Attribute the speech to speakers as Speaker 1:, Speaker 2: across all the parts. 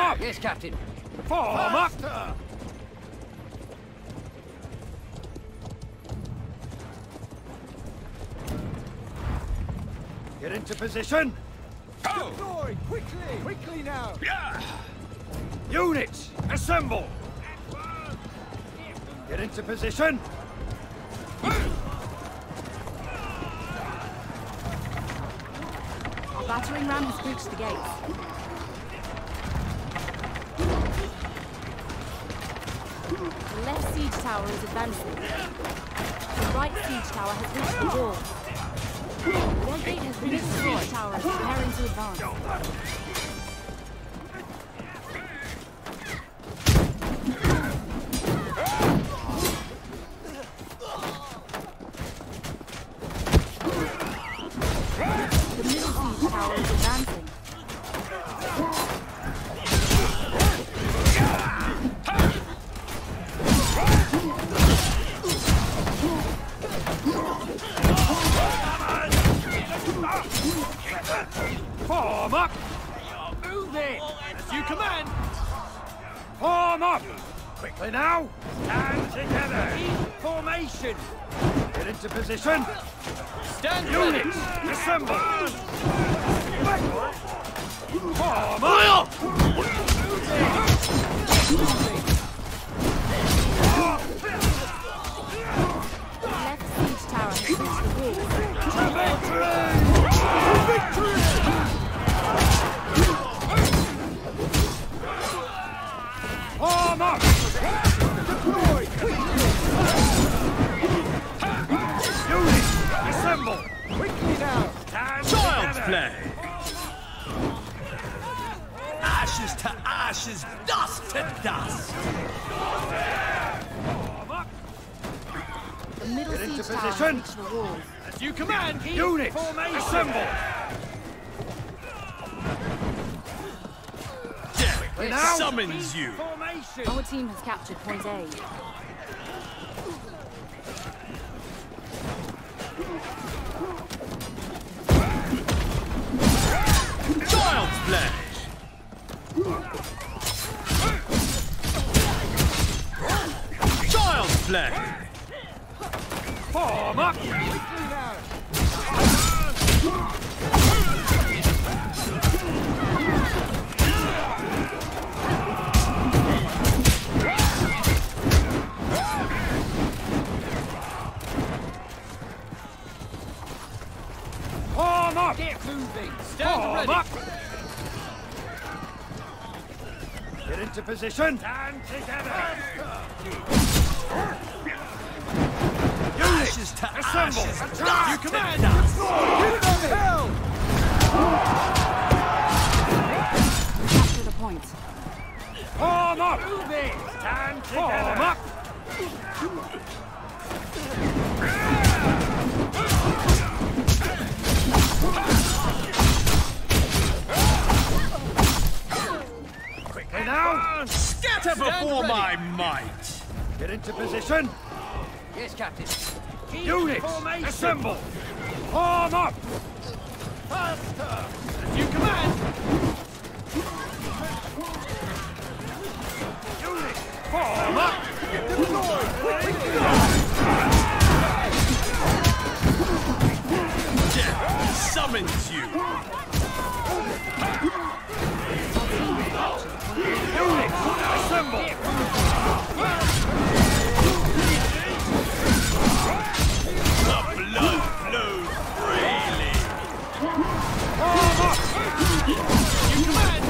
Speaker 1: up! Yes, Captain. Form up! Get into position!
Speaker 2: Go! Deploy! Quickly! Quickly now!
Speaker 1: Yeah! Units, assemble! Get into position!
Speaker 3: Our battering ram has breached the gates. The left siege tower is advancing. The right siege tower has reached the wall. Their gate has reached the siege tower, preparing to advance. The middle siege tower is advancing.
Speaker 1: Form up! Move in! As you command! Form up! Quickly now! Stand together! Formation! Get into position! Stand units! Assemble! Form up!
Speaker 3: The left siege tower has reached the wall.
Speaker 1: To victory! Victory! Form up! Units, assemble!
Speaker 2: Quickly now!
Speaker 1: Child's play!
Speaker 4: Ashes to ashes, dust to dust!
Speaker 1: Form up!
Speaker 3: The middle
Speaker 1: Get into
Speaker 3: siege tower has
Speaker 1: position.
Speaker 3: reached the wall.
Speaker 1: As you command! Units, assemble!
Speaker 4: Death
Speaker 1: Now.
Speaker 4: summons you!
Speaker 1: Formation!
Speaker 3: Our team has captured point A.
Speaker 4: Child's play! Child's play!
Speaker 1: Form up!
Speaker 2: Quickly now!
Speaker 1: Form up!
Speaker 2: Get moving!
Speaker 1: Stand ready! Up. Get into position! Stand together!
Speaker 4: Ashes to
Speaker 1: Assemble!
Speaker 4: ashes,
Speaker 1: Attack!
Speaker 4: dust
Speaker 1: You
Speaker 4: to
Speaker 1: command!
Speaker 4: dust!
Speaker 2: Hit it on the hell!
Speaker 3: Capture the point.
Speaker 1: Form up! Moving! Stand together! Form up! Quickly now!
Speaker 4: Scatter before my might!
Speaker 1: Get into position!
Speaker 5: Yes, Captain.
Speaker 1: Units, assemble! Form up! Faster! As you command! Units, form up!
Speaker 4: Death summons you!
Speaker 1: Units, assemble!
Speaker 4: The blood flows freely!
Speaker 1: Form up! You command!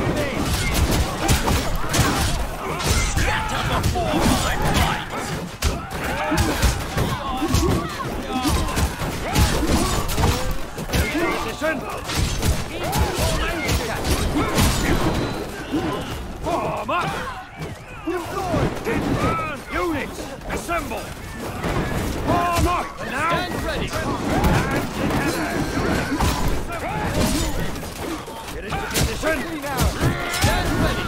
Speaker 4: Scatter before my might!
Speaker 1: Position! Form up! Units, assemble! Form up! Now!
Speaker 5: Stand ready.
Speaker 1: Stand together! Get into position!
Speaker 5: Stand ready.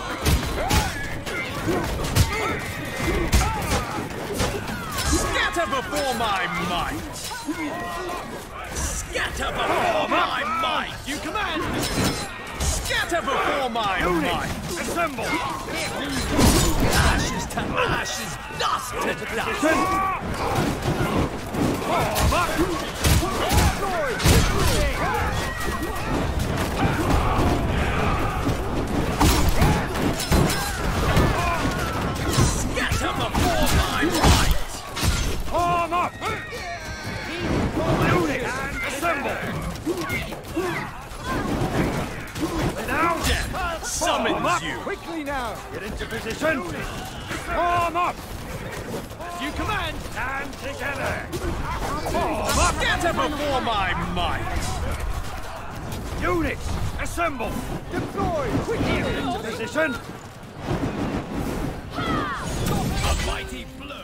Speaker 4: Scatter before my might! Scatter before my might!
Speaker 1: You command!
Speaker 4: Scatter Scatter before my might!
Speaker 1: Assemble!
Speaker 4: Ashes to ashes, dust to dust!
Speaker 1: Form up!
Speaker 4: Scatter before my might!
Speaker 1: Form up! Units, assemble! Now,
Speaker 4: Death summons you!
Speaker 2: Quickly now!
Speaker 1: get into position! Form up!
Speaker 4: As you command!
Speaker 1: Stand together! Form up!
Speaker 4: Scatter before my might!
Speaker 1: Units, assemble!
Speaker 2: Deploy! Quickly!
Speaker 1: Get into position!
Speaker 4: A mighty blow!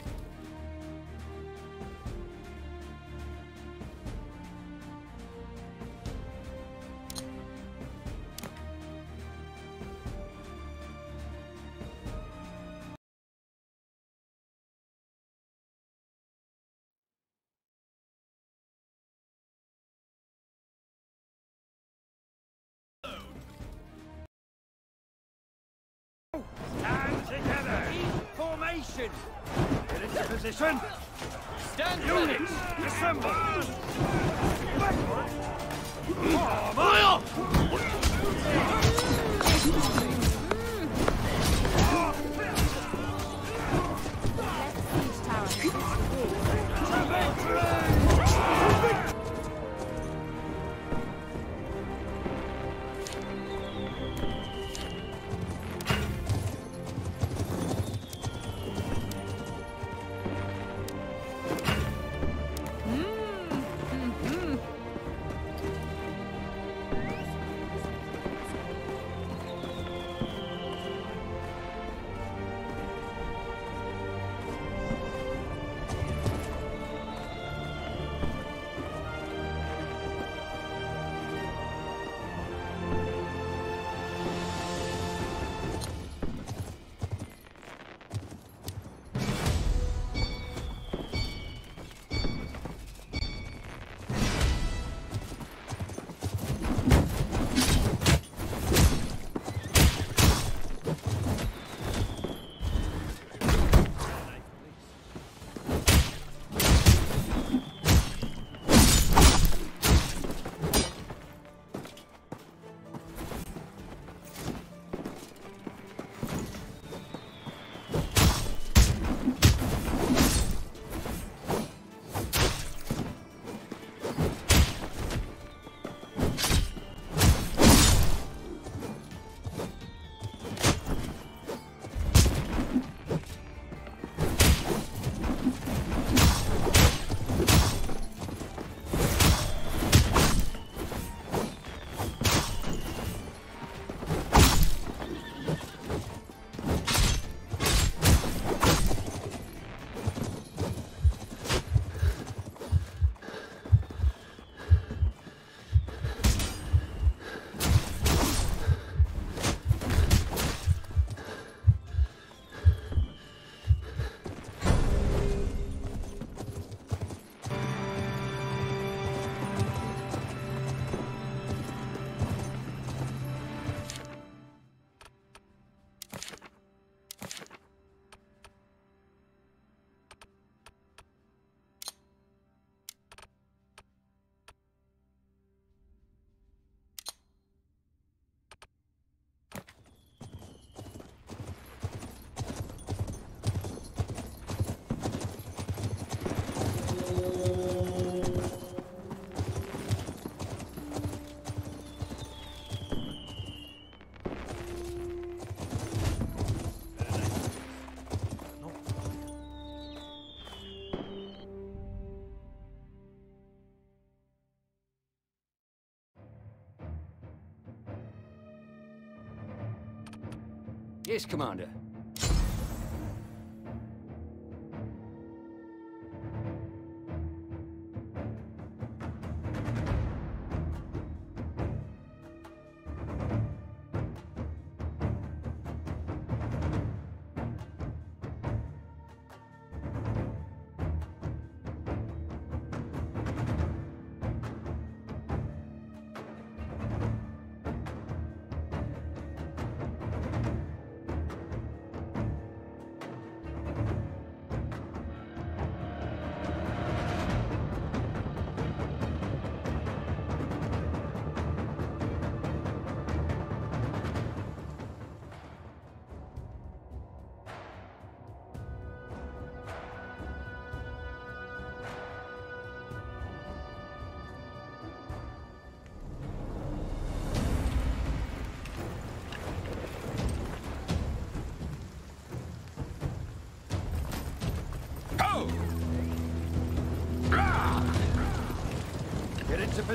Speaker 1: Stand together!
Speaker 2: Formation!
Speaker 1: Get into position!
Speaker 2: Stand
Speaker 1: Units, assemble! Form up!
Speaker 3: Left siege tower has reached the wall.
Speaker 5: Yes, Commander.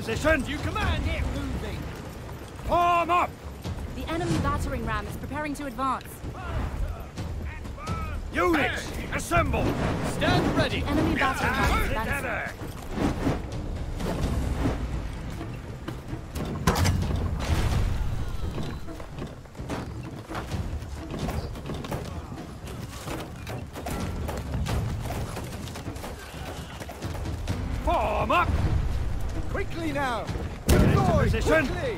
Speaker 1: position!
Speaker 2: You command. Get moving.
Speaker 1: Form up!
Speaker 3: The enemy battering ram is preparing to advance.
Speaker 1: Units, assemble!
Speaker 2: Stand ready.
Speaker 3: The enemy battering ram is
Speaker 1: Stand
Speaker 3: advancing.
Speaker 1: together! Form up!
Speaker 2: Quickly now.
Speaker 1: Into
Speaker 2: Deploy.
Speaker 1: position.
Speaker 2: Quickly.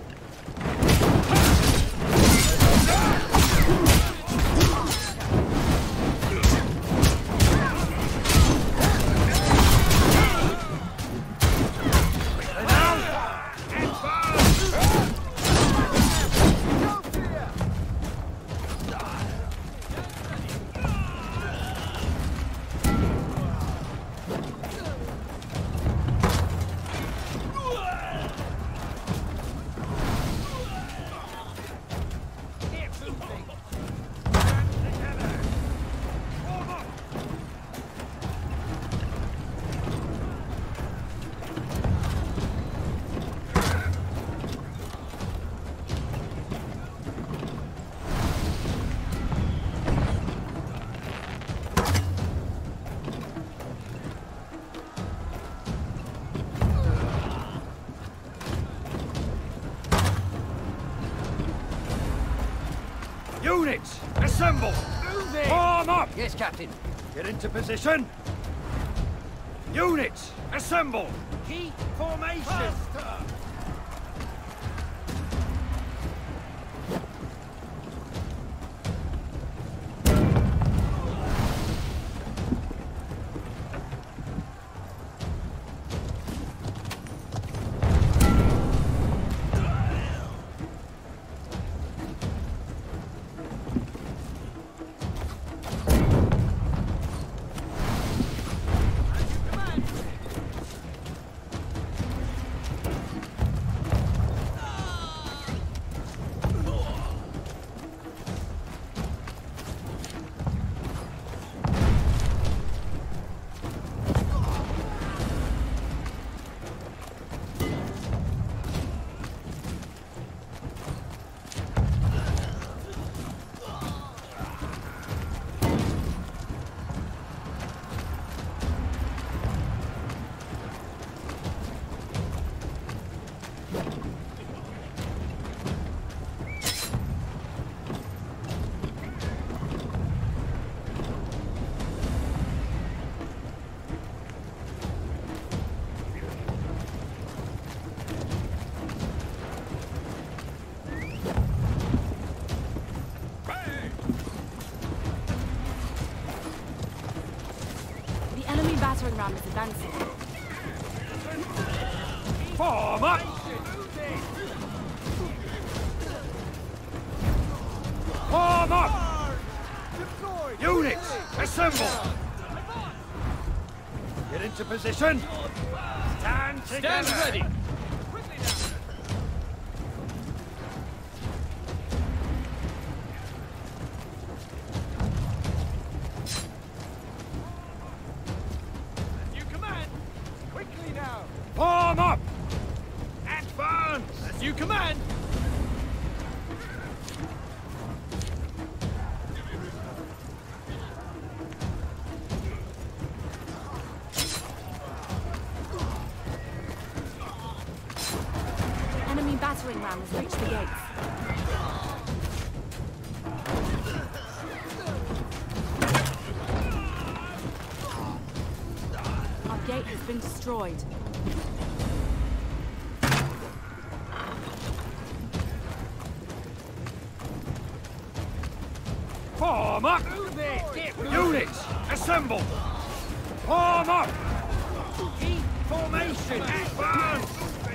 Speaker 1: Units, assemble!
Speaker 2: Moving.
Speaker 1: Form up!
Speaker 5: Yes, Captain.
Speaker 1: Get into position! Units, assemble!
Speaker 2: Keep formation.
Speaker 3: The enemy battering ram is advancing.
Speaker 1: Form up! Form up!
Speaker 2: Deploy.
Speaker 1: Units, assemble! Get into position! Stand together!
Speaker 2: Stand ready. You command. Quickly now.
Speaker 1: Form up! Advance!
Speaker 2: As you command.
Speaker 3: Enemy battering ram has reached the gates. Our gate has been destroyed.
Speaker 1: Form up! Units, assemble! Form up!
Speaker 2: Keep formation.
Speaker 1: Advance!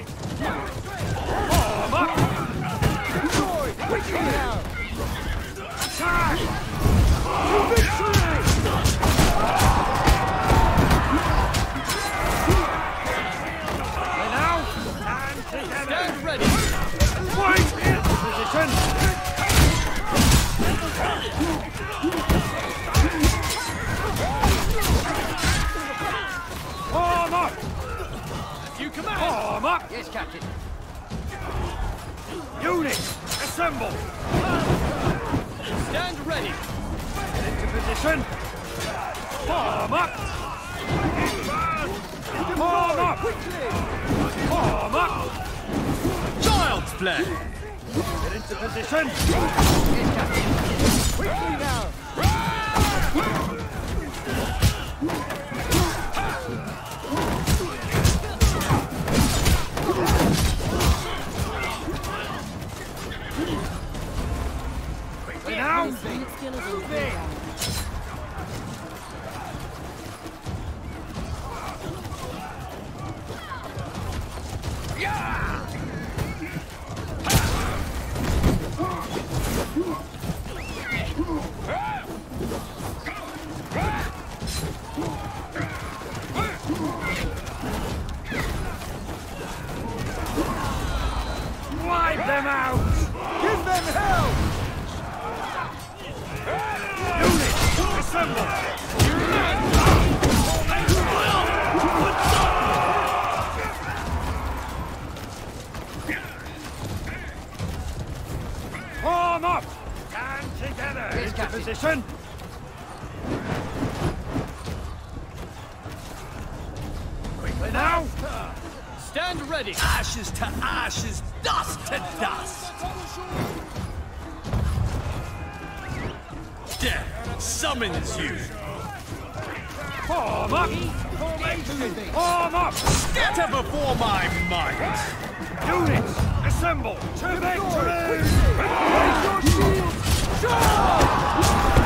Speaker 1: Form up!
Speaker 2: Deploy. Quickly now.
Speaker 1: Attack! And now, stand together!
Speaker 2: Stand ready.
Speaker 1: Fight in position! Form up!
Speaker 2: As you command.
Speaker 1: Form up! Assemble!
Speaker 2: Stand ready!
Speaker 1: Get into position! Form up! Form up! Form up!
Speaker 4: Child's play!
Speaker 1: Get into position!
Speaker 2: Quickly now!
Speaker 1: Quickly now!
Speaker 3: This unit skill is on cooldown.
Speaker 1: Wipe them out!
Speaker 2: Give them hell!
Speaker 1: Unit! Assemble! Form up! Stand together! Into position! Quickly now!
Speaker 2: Stand ready!
Speaker 4: Ashes to ashes, dust to dust! Death summons you!
Speaker 1: Form up!
Speaker 2: Formation!
Speaker 1: Form up!
Speaker 4: Scatter before my might!
Speaker 1: Units! Assemble! To victory!
Speaker 2: Raise your shields! Charge!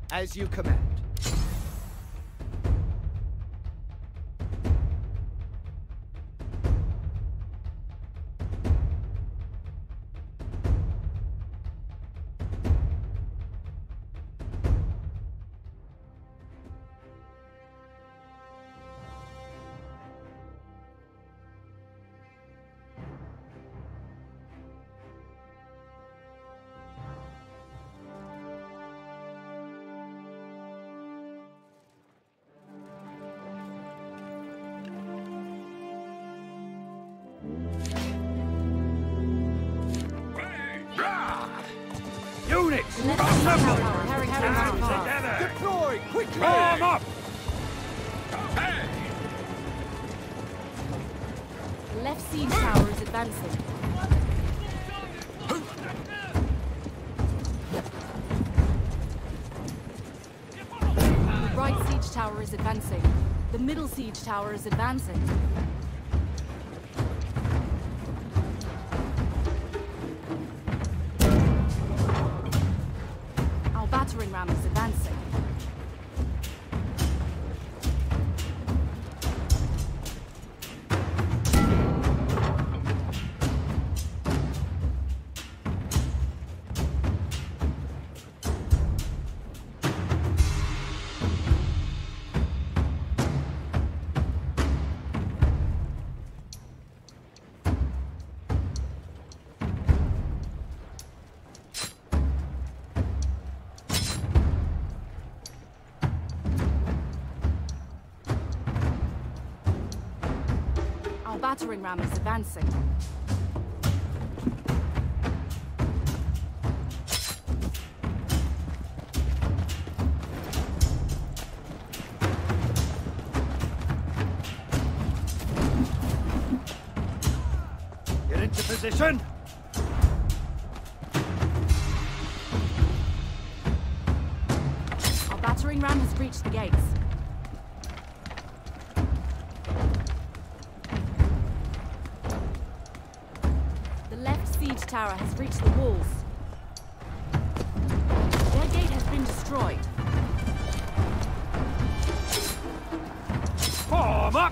Speaker 2: As you command.
Speaker 1: Units!
Speaker 3: Left siege
Speaker 1: Assemble!
Speaker 3: tower has reached the
Speaker 1: Stand
Speaker 3: walls.
Speaker 1: together!
Speaker 2: Deploy quickly!
Speaker 1: Form up!
Speaker 3: Left siege tower is advancing. The right siege tower is advancing. The middle siege tower is advancing. Our battering ram is advancing. Our battering ram is advancing.
Speaker 1: Get into position!
Speaker 3: Our battering ram has breached the gates. The left siege tower has reached the walls. Their gate has been destroyed.
Speaker 1: Form up!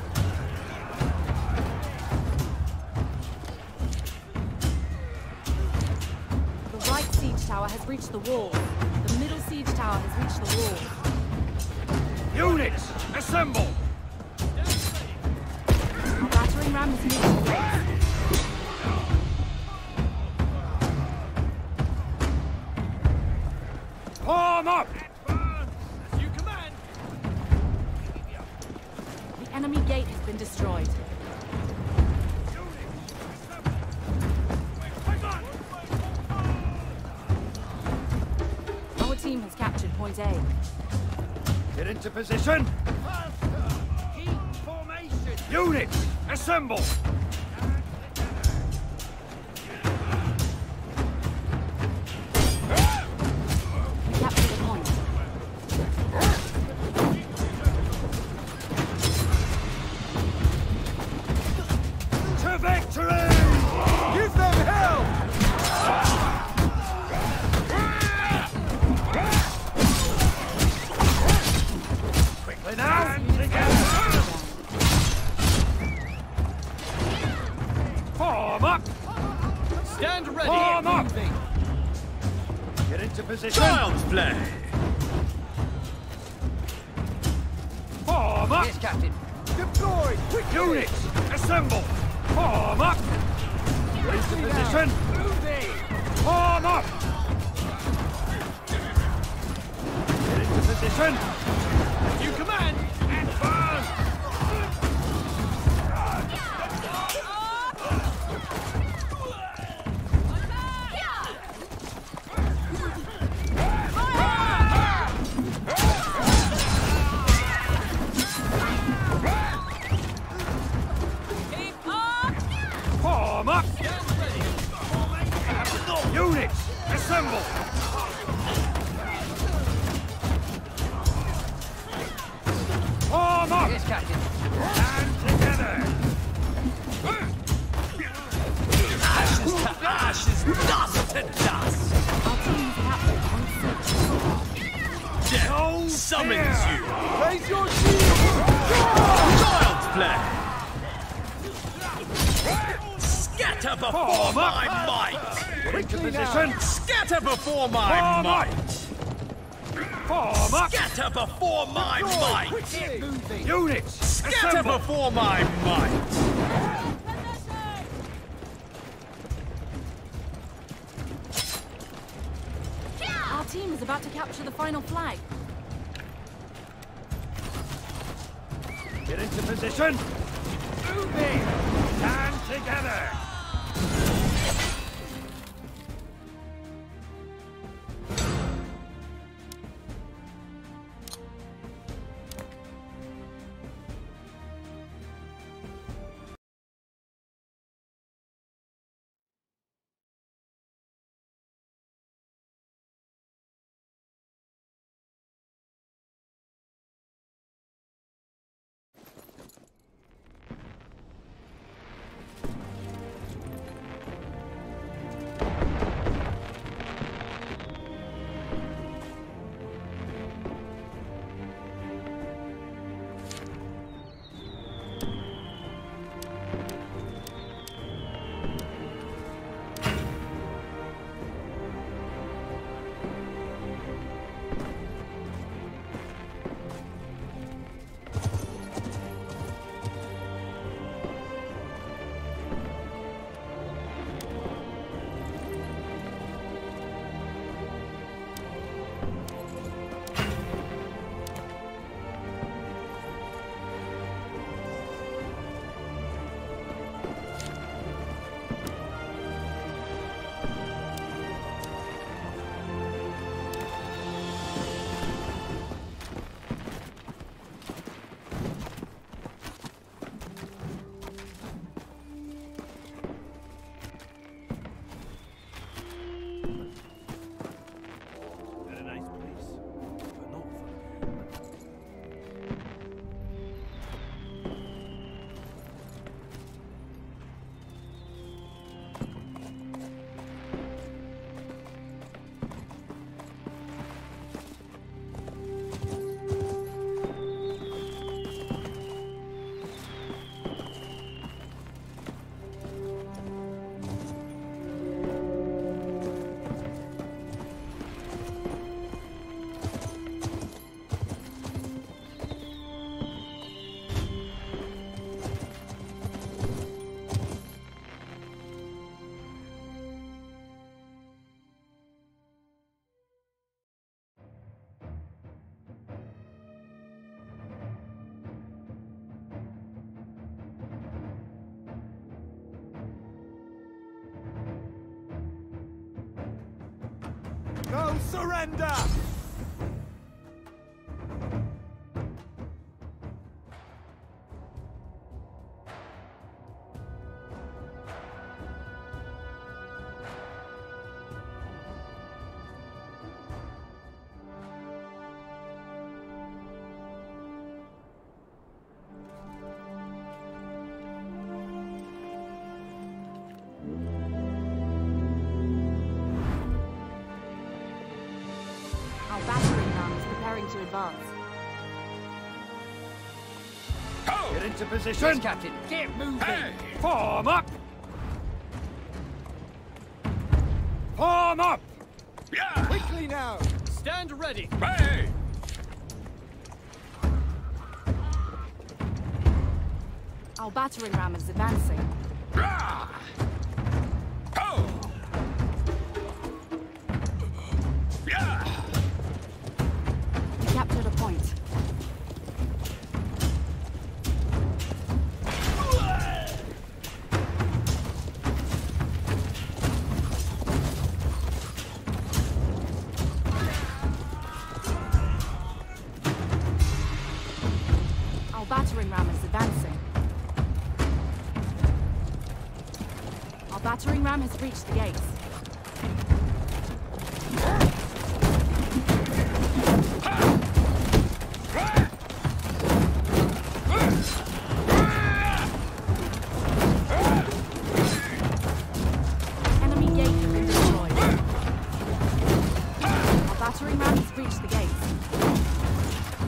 Speaker 3: The right siege tower has reached the wall. The middle siege tower has reached the wall.
Speaker 1: Units! Assemble!
Speaker 3: Our battering ram has moved the gates.
Speaker 1: Form up!
Speaker 2: As you command!
Speaker 3: The enemy gate has been destroyed. Our team has captured point A.
Speaker 1: Get into position!
Speaker 2: Keep formation!
Speaker 1: Units! Assemble!
Speaker 3: We captured the point.
Speaker 1: To victory!
Speaker 2: Give them hell!
Speaker 1: Quickly now! Together! Form up!
Speaker 2: Stand ready!
Speaker 1: Form up!
Speaker 2: Moving.
Speaker 1: Get into position!
Speaker 4: Child's play!
Speaker 1: Form up!
Speaker 5: Yes, Captain.
Speaker 2: Deploy quickly!
Speaker 1: Units! Assemble! Form up! Get into position!
Speaker 2: Moving!
Speaker 1: Form up! Get into position!
Speaker 2: As you command!
Speaker 1: Advance! Form up! Units! Assemble! Form up!
Speaker 5: Yes, Captain.
Speaker 1: Stand together!
Speaker 4: Ashes to ashes, dust to dust!
Speaker 3: Our team has captured point C.
Speaker 4: summons you!
Speaker 2: Raise your shield!
Speaker 4: Child's play! Scatter before my might!
Speaker 1: Into position.
Speaker 4: Scatter before my
Speaker 1: Form up.
Speaker 4: might!
Speaker 1: Form up.
Speaker 4: Scatter before my might!
Speaker 2: Quickly! Moving!
Speaker 1: Units.
Speaker 4: Scatter
Speaker 1: Assemble.
Speaker 4: before my might!
Speaker 3: Our team is about to capture the final flag.
Speaker 1: Get into position. Moving. Stand together. Very nice place. But not for me.
Speaker 2: No surrender!
Speaker 3: Our battering ram is preparing to advance.
Speaker 1: Get into position.
Speaker 5: Yes, Captain. Get moving.
Speaker 1: Hey. Form up. Form up.
Speaker 4: Yeah!
Speaker 2: Quickly now! Stand ready!
Speaker 4: Hey!
Speaker 3: Our battering ram is advancing.
Speaker 4: Rah! Ho! Yeah!
Speaker 3: We captured a point. Our battering ram is advancing. Our battering ram has reached the gates. Enemy gate has been destroyed. Our battering ram has reached the gates.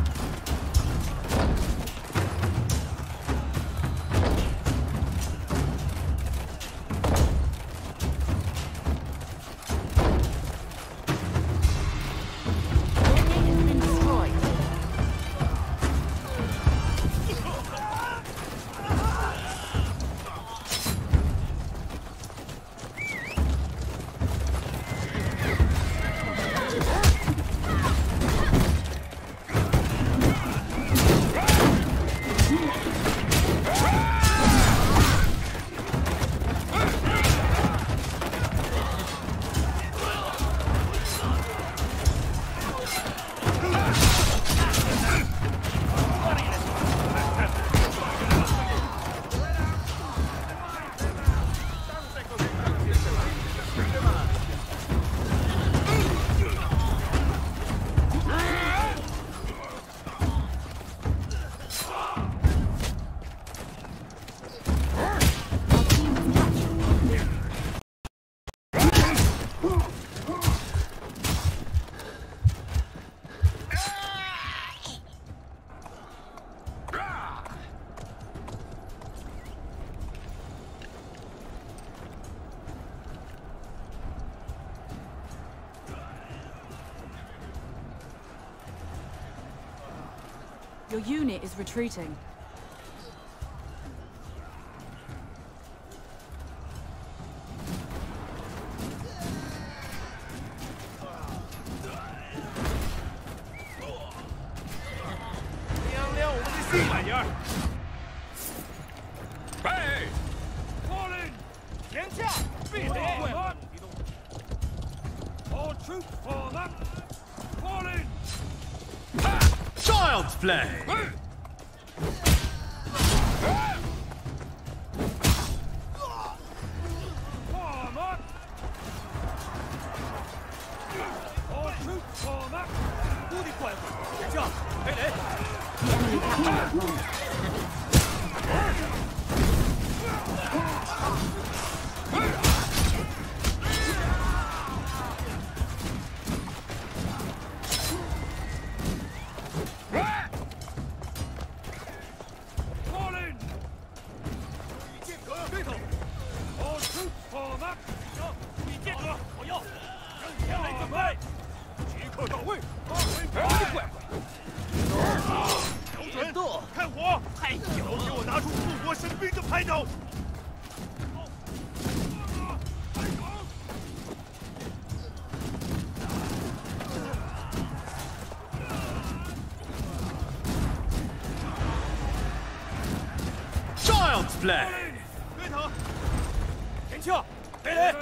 Speaker 3: Your unit is retreating.
Speaker 1: Hey! Fall in! Form up! All troops form up! Fall in!
Speaker 4: Child's play!
Speaker 1: Form up! All troops form up!
Speaker 3: The enemy captured the point.
Speaker 1: Fall in! All troops form up! Form up! 即刻到位！看我！太屌了！给我拿出护国神兵的拍头！
Speaker 4: Child's play!
Speaker 1: 对头！田翘，北雷！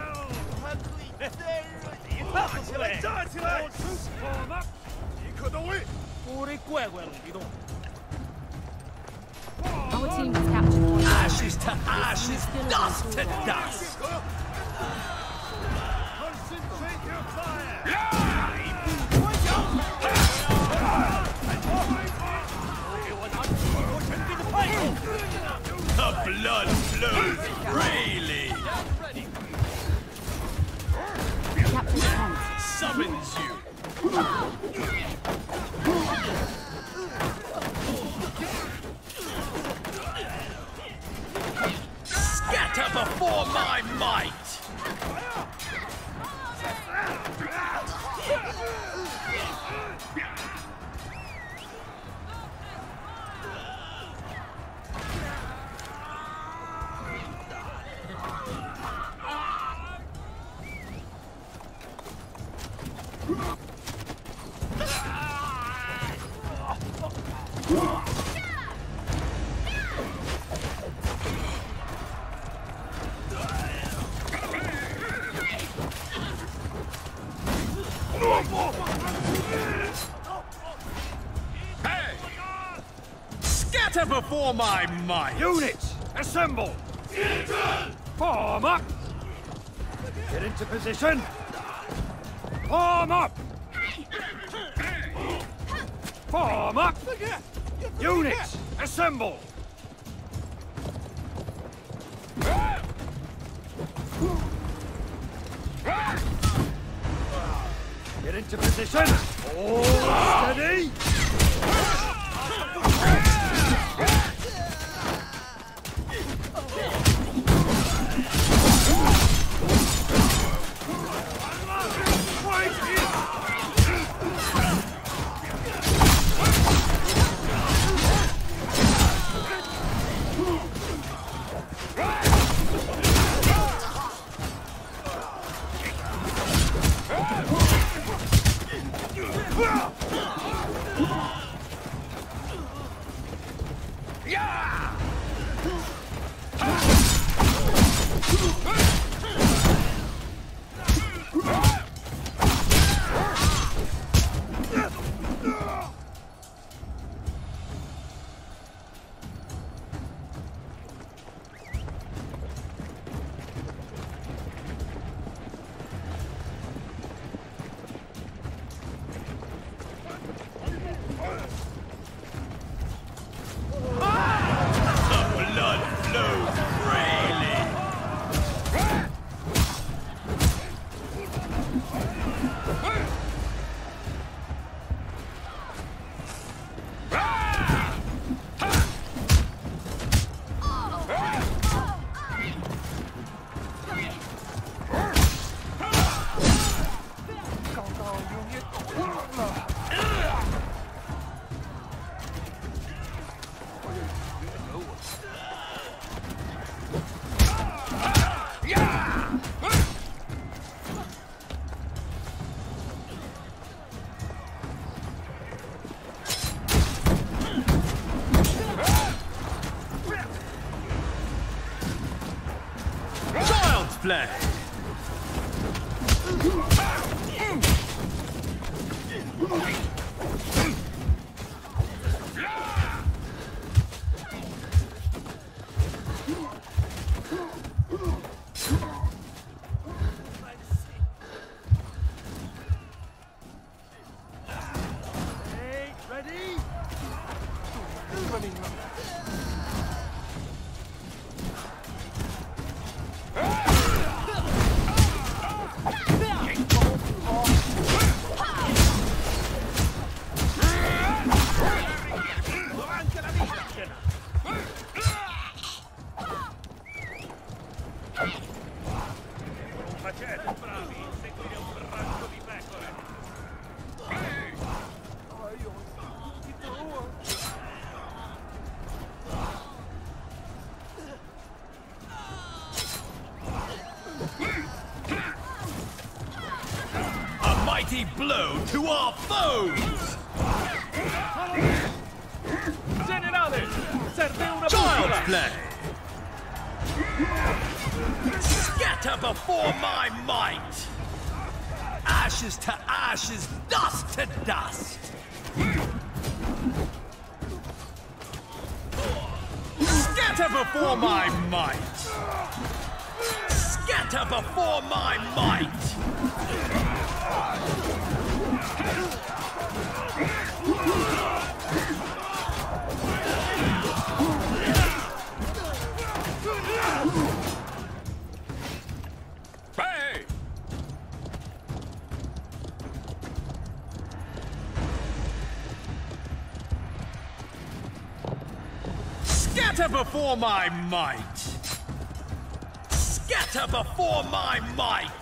Speaker 1: 站起来！站起来！即刻到位！
Speaker 2: 我的乖乖了，别动！
Speaker 3: Our team has captured point.
Speaker 4: Ashes to ashes, dust to dust!
Speaker 1: Concentrate your fire!
Speaker 4: The blood flows freely!
Speaker 3: Capture the point.
Speaker 4: Summons you! Scatter before my might!
Speaker 1: Hey!
Speaker 4: Scatter before my might!
Speaker 1: Units, assemble! Form up! Get into position! Form up! Form up! Units, assemble! Get into position! All steady!
Speaker 4: play.
Speaker 2: Hey, ready? Davanti alla vita, scena. Non facete bravi seguire un braccio di pecore.
Speaker 4: A mighty blow to our foes!
Speaker 2: Generale, serve una
Speaker 4: Child's
Speaker 2: bombola.
Speaker 4: play! Scatter before my might! Ashes to ashes, dust to dust! Scatter before my might! Scatter before my might!
Speaker 1: Hey!
Speaker 4: Scatter before my might! Scatter before my might!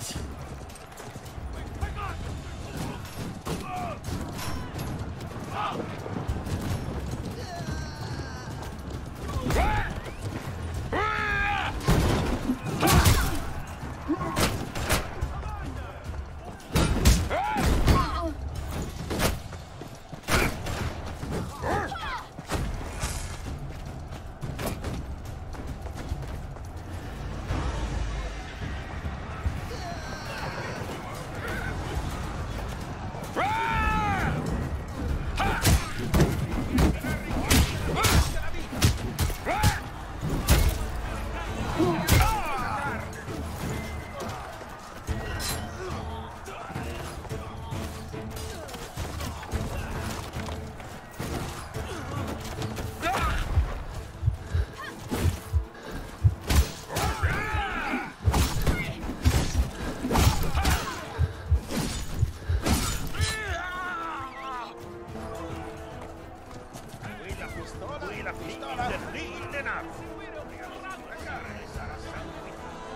Speaker 2: Qui la pistola, lì il denaro. La carne sarà sanguinata.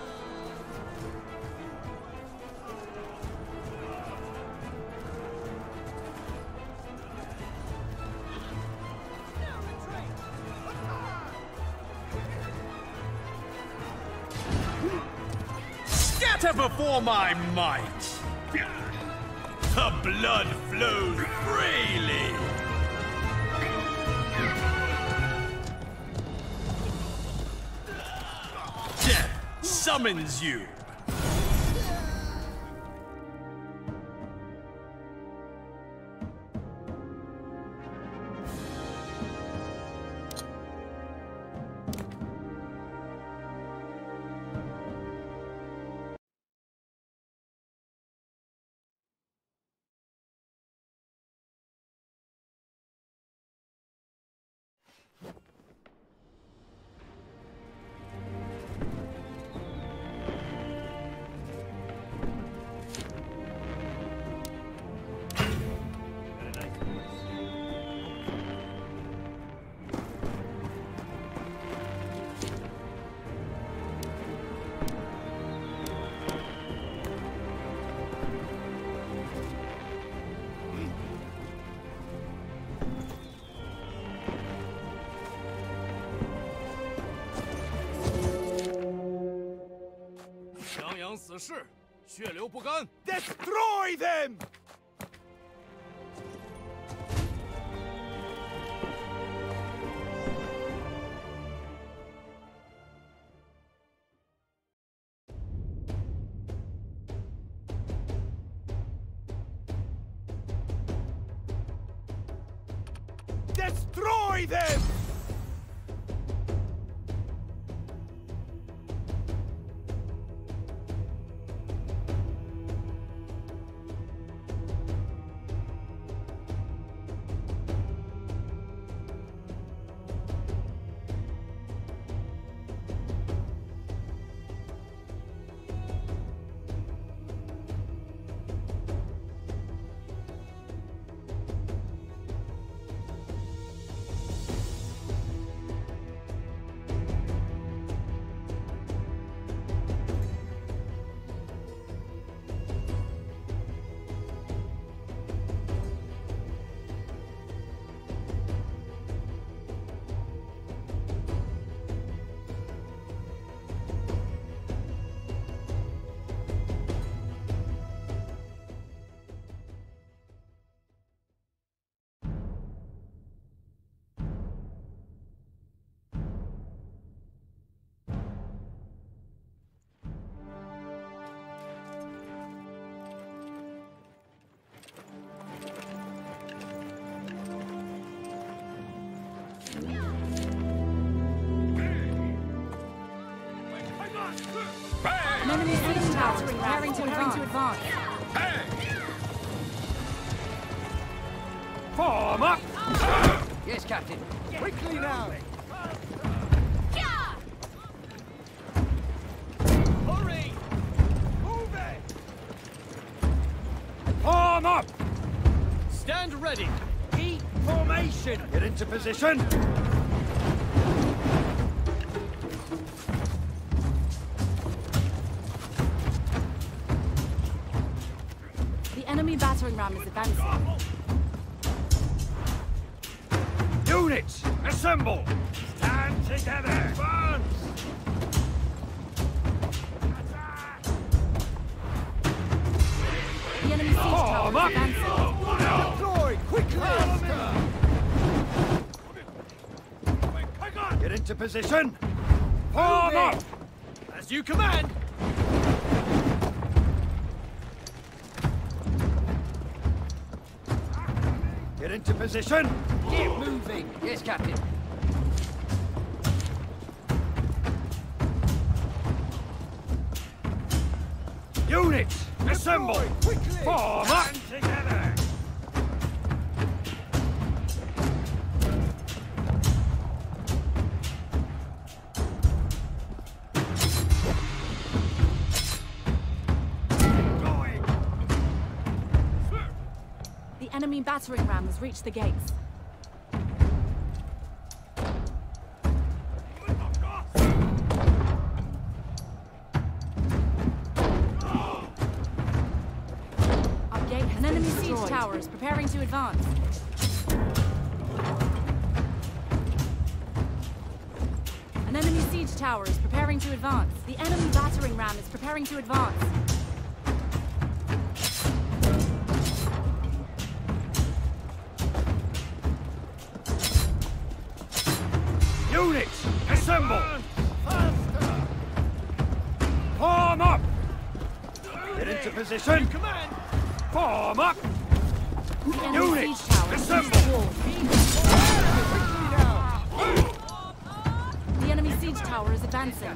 Speaker 4: Scatter before my might! The blood flows freely! Death summons you!
Speaker 2: Destroy them!
Speaker 1: Destroy them!
Speaker 3: An enemy siege tower is preparing to advance.
Speaker 1: Form up!
Speaker 5: Yes, Captain.
Speaker 1: Quickly now! Hurry! Move it! Form up!
Speaker 4: Stand ready.
Speaker 1: Keep formation! Get into position!
Speaker 3: The enemy battering ram is advancing.
Speaker 1: Units, assemble! Stand together! Advance!
Speaker 3: The enemy siege tower
Speaker 1: Form
Speaker 3: is
Speaker 1: up!
Speaker 3: advancing.
Speaker 1: Deploy quickly! Get into position! Form up!
Speaker 4: As you command.
Speaker 1: Get into position!
Speaker 5: Keep moving. Yes, Captain.
Speaker 1: Units, assemble! Quickly! Form up! Together!
Speaker 3: The enemy battering ram has reached the gates. Our gate has an enemy siege tower is preparing to advance. An enemy siege tower is preparing to advance. The enemy battering ram is preparing to advance.
Speaker 1: Units, assemble! Form up! Get into position!
Speaker 4: Command.
Speaker 1: Form up!
Speaker 3: The enemy
Speaker 1: Units,
Speaker 3: siege tower has reached
Speaker 1: assemble!
Speaker 3: the wall. The enemy siege tower is advancing.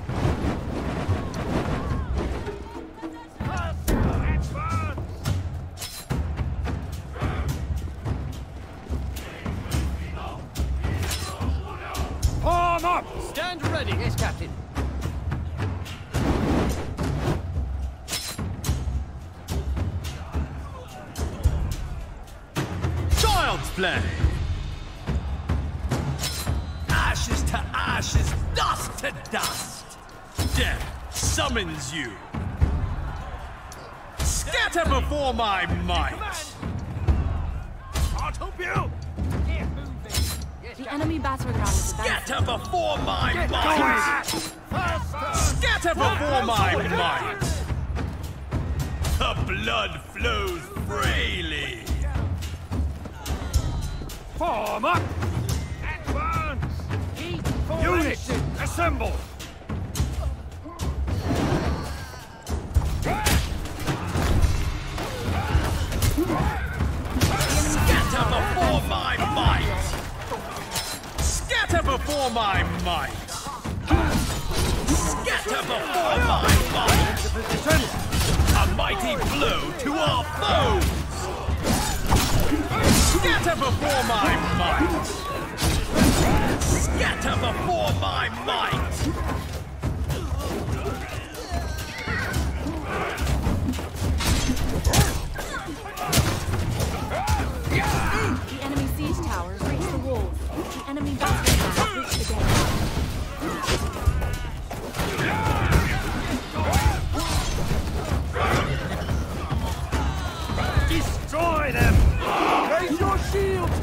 Speaker 1: Form up!
Speaker 4: Stand ready.
Speaker 5: Yes, Captain.
Speaker 4: Child's play. Ashes to ashes, dust to dust. Death summons you. Scatter before my might.
Speaker 1: I'll help you!
Speaker 3: The enemy battering ram is advancing.
Speaker 4: Scatter before my might. Scatter before my might. The blood flows freely.
Speaker 1: Form up! Advance! Keep formation! Units, assemble!
Speaker 4: Scatter before my might. before my might! Scatter before my might!
Speaker 1: Position!
Speaker 4: A mighty blow to our foes! Scatter before my might! Scatter before my might!
Speaker 3: The enemy siege towers reach the walls. The enemy battle plans reach the gate.
Speaker 1: Destroy them! Raise your shields!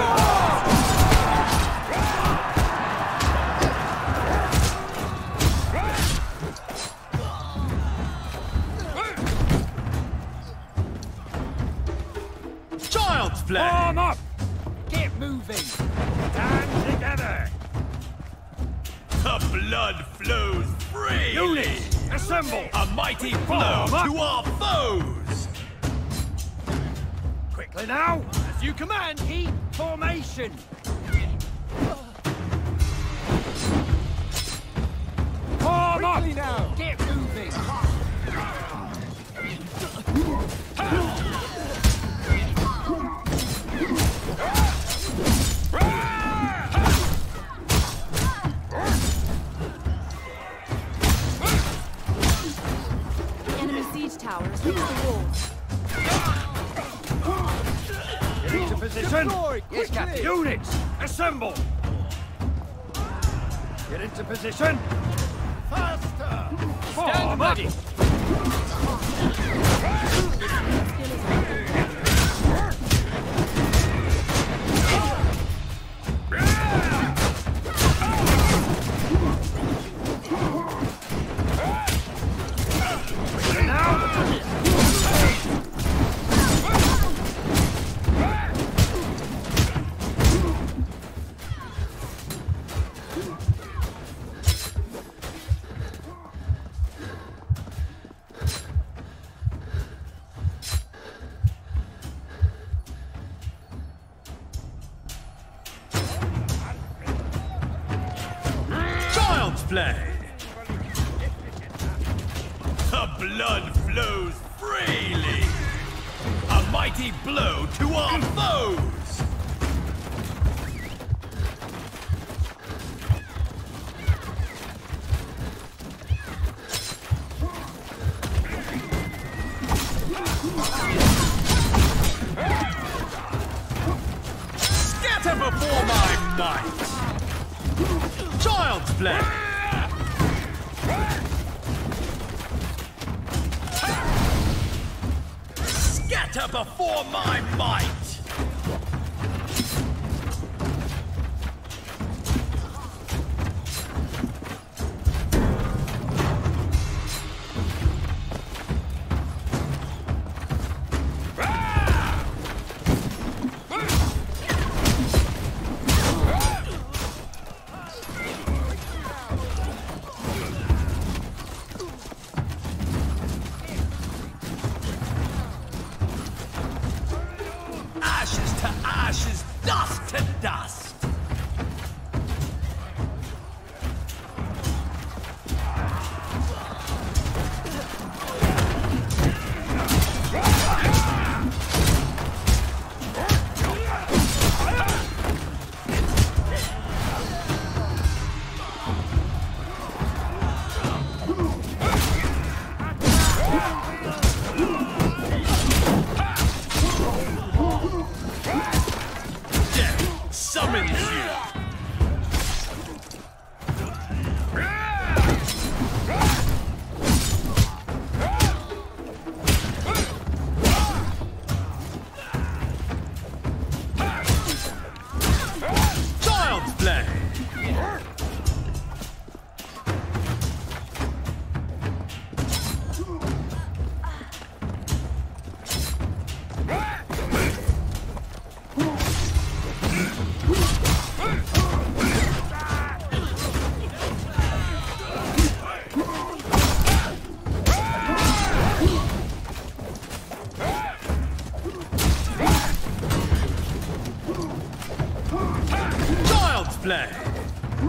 Speaker 4: Child's play!
Speaker 1: Arm up!
Speaker 5: Get moving!
Speaker 1: Stand together!
Speaker 4: The blood flows freely!
Speaker 1: Units, assemble!
Speaker 4: A mighty blow to our foes!
Speaker 1: Quickly now!
Speaker 5: As you command, keep formation!
Speaker 1: Arm up!
Speaker 5: Quickly now! Get moving!
Speaker 3: The enemy siege towers reach the walls.
Speaker 1: Get into position!
Speaker 5: Yes, Captain.
Speaker 1: Units, assemble! Get into position!
Speaker 2: Faster!
Speaker 1: Form up!
Speaker 5: ready.
Speaker 4: Child's play! The blood flows freely! A mighty blow to our foes! Scatter before my might! Child's play! Scatter before my might! Ashes to ashes, dust to dust! Death summons you! Child's play! Child's play!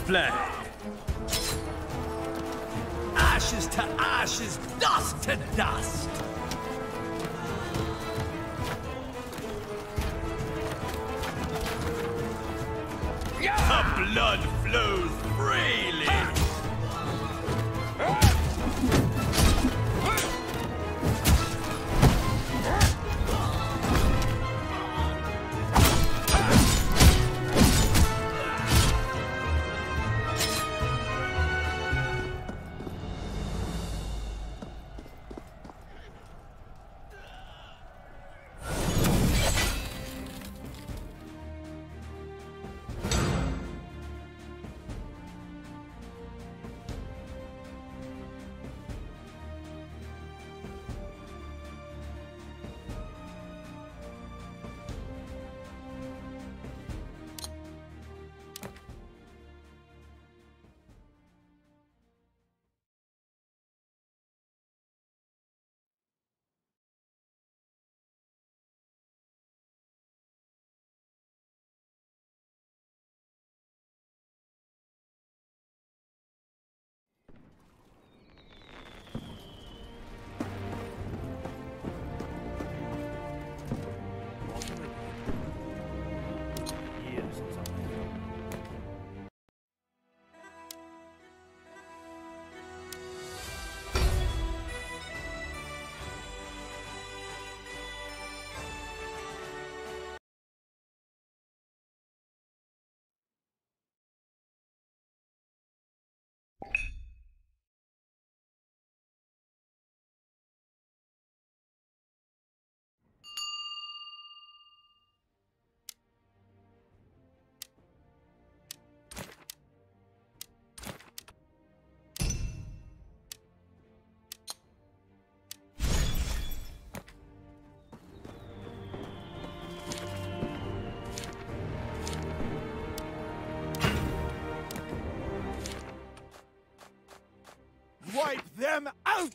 Speaker 4: flame. Ashes to ashes, dust to dust. The blood flows freely.
Speaker 1: Wipe them out!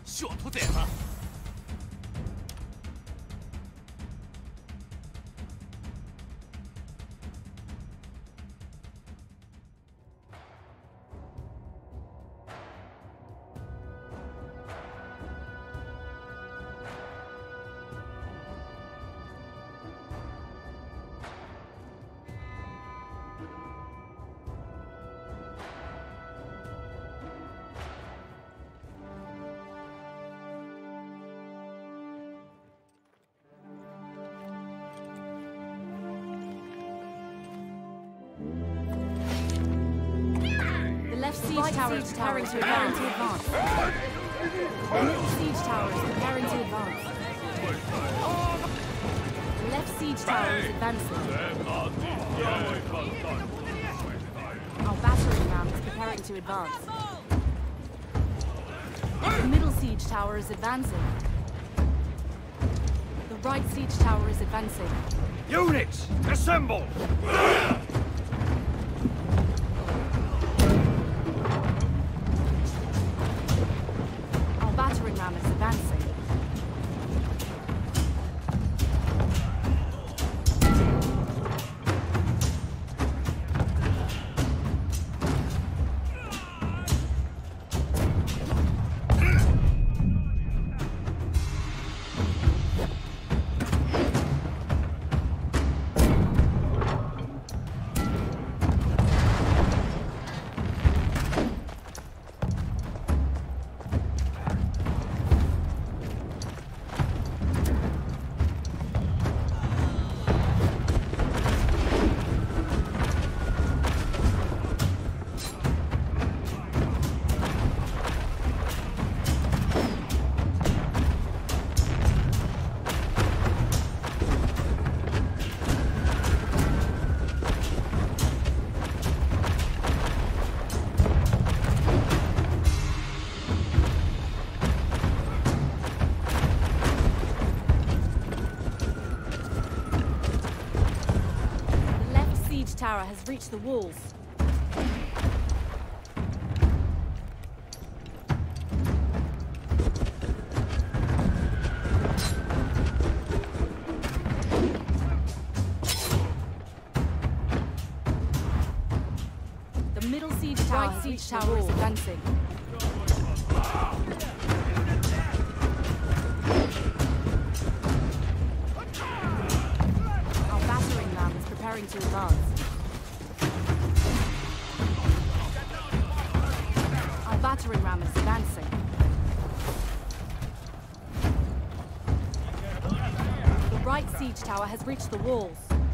Speaker 4: 血屠贼了。
Speaker 3: Left siege tower is preparing to advance. The middle siege tower is preparing to advance. The left siege tower is advancing. Our battering ram is preparing to advance. The middle siege tower is advancing. The right siege tower is advancing.
Speaker 1: Units, assemble!
Speaker 3: Our battering ram is advancing. Tower has reached the walls. The middle siege tower is advancing. Our battering ram is preparing to advance. Battering ram is advancing. The right siege tower has reached the walls.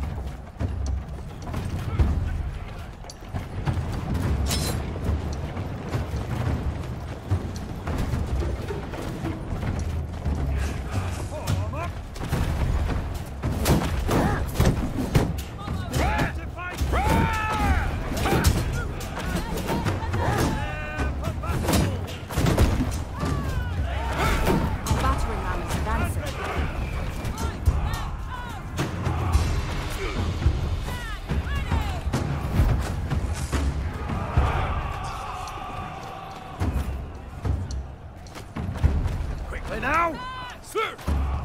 Speaker 1: Now?
Speaker 4: Sir!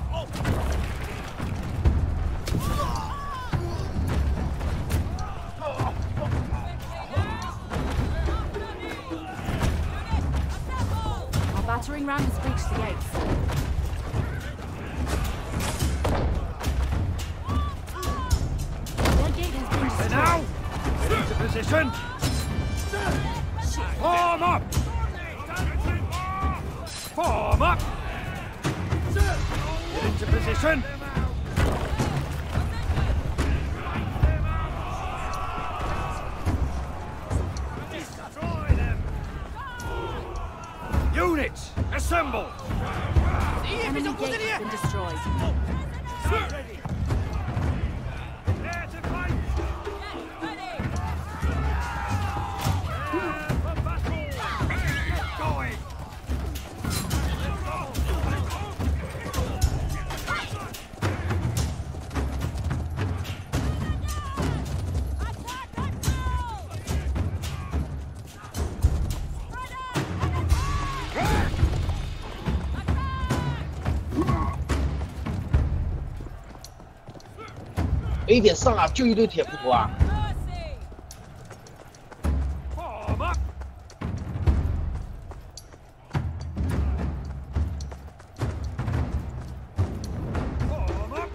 Speaker 3: Our battering ram has reached the gates. Their gate has been destroyed.
Speaker 1: Now? Get into position! Form up! Form up! Get into position! Destroy them! Units, assemble!
Speaker 3: Enemy gate has been destroyed.
Speaker 1: Prepare to fight! Prepare for battle! Get going!
Speaker 6: A 点上啊，就一堆铁浮屠啊！
Speaker 1: Form up! Form up!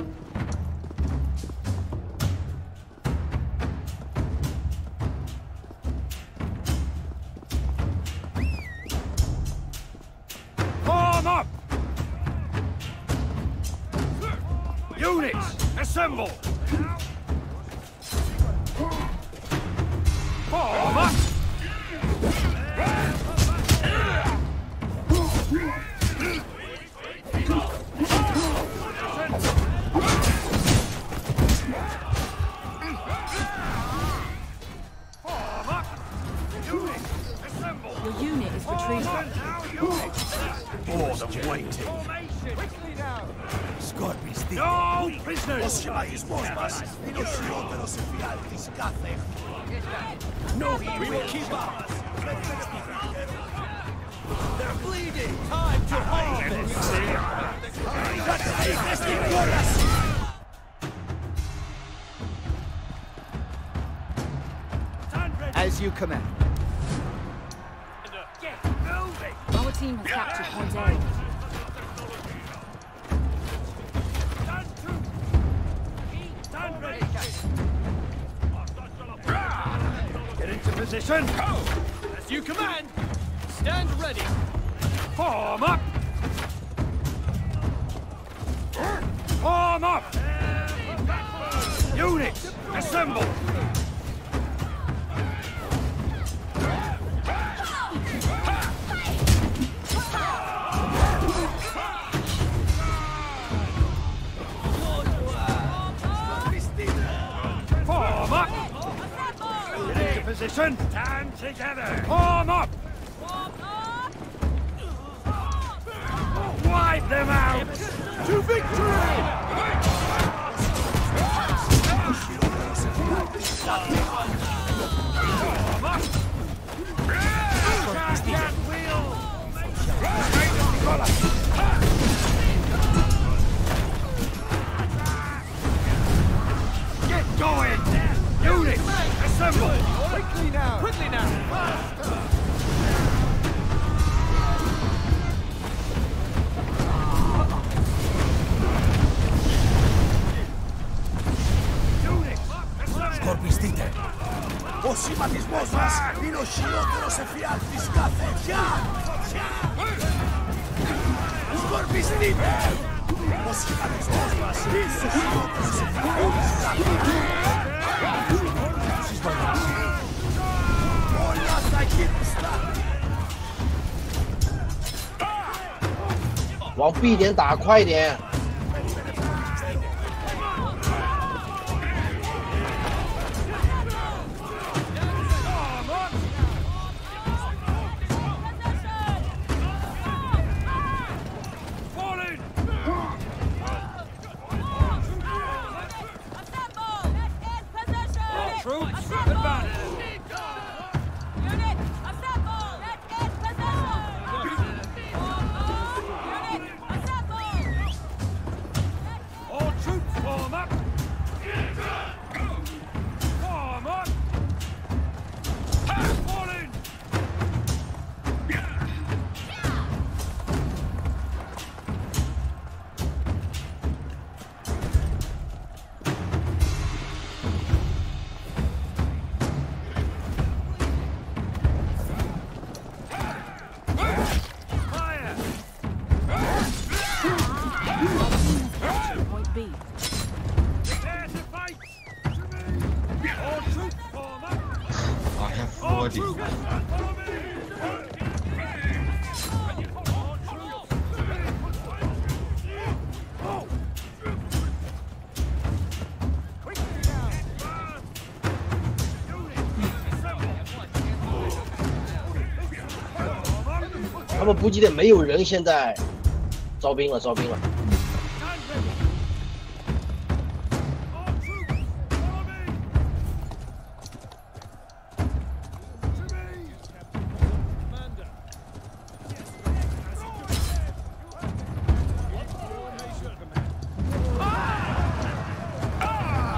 Speaker 1: Form up! Units, assemble! Form up! Form up! Units, assemble!
Speaker 3: Your unit is retreating.
Speaker 4: More than waiting.
Speaker 1: Formation! Quickly now!
Speaker 4: Σκόρπις τι.
Speaker 1: No prisoners!
Speaker 4: Ο σχηματισμός μας είναι ο χειρότερος εφιάλτης κάθε εχθρού. No, we will keep up. They're bleeding. Time to harvest. Καταίγες την κόλαση.
Speaker 5: As you command.
Speaker 1: Get moving!
Speaker 3: Our team has captured Point A.
Speaker 1: Stand to! Stand ready! Get into position!
Speaker 5: As you command. Stand ready.
Speaker 1: Form up! Form up! Units, assemble! Form up! Get into position! Stand together! Form up! Wipe them out! To victory! Form up! Charge that wheel! Get going! Units, assemble!
Speaker 5: Quickly now. Quickly now.
Speaker 1: Units, assemble!
Speaker 4: Σκορπιστείτε. Ο σχηματισμός μας είναι ο χειρότερος εφιάλτης κάθε εχθρού. Σκορπιστείτε. Ο σχηματισμός μας είναι ο χειρότερος εφιάλτης κάθε εχθρού. Όλα θα γίνουν στάδια.
Speaker 6: 往 B 点打，快一点！
Speaker 1: Fall in! Troops, advance! All troops form up! Form up! Fall in! Fire!
Speaker 3: Point B.
Speaker 1: Prepare to fight! All troops form up!
Speaker 7: I have
Speaker 1: All
Speaker 7: 40.
Speaker 1: troops, follow me! All troops! Oh! Quickly now! Units, assemble!
Speaker 6: 他们补给点没有人，现在招兵了，招兵了。
Speaker 1: Stand ready! All troops, follow me! To me! Commander! Formation, command!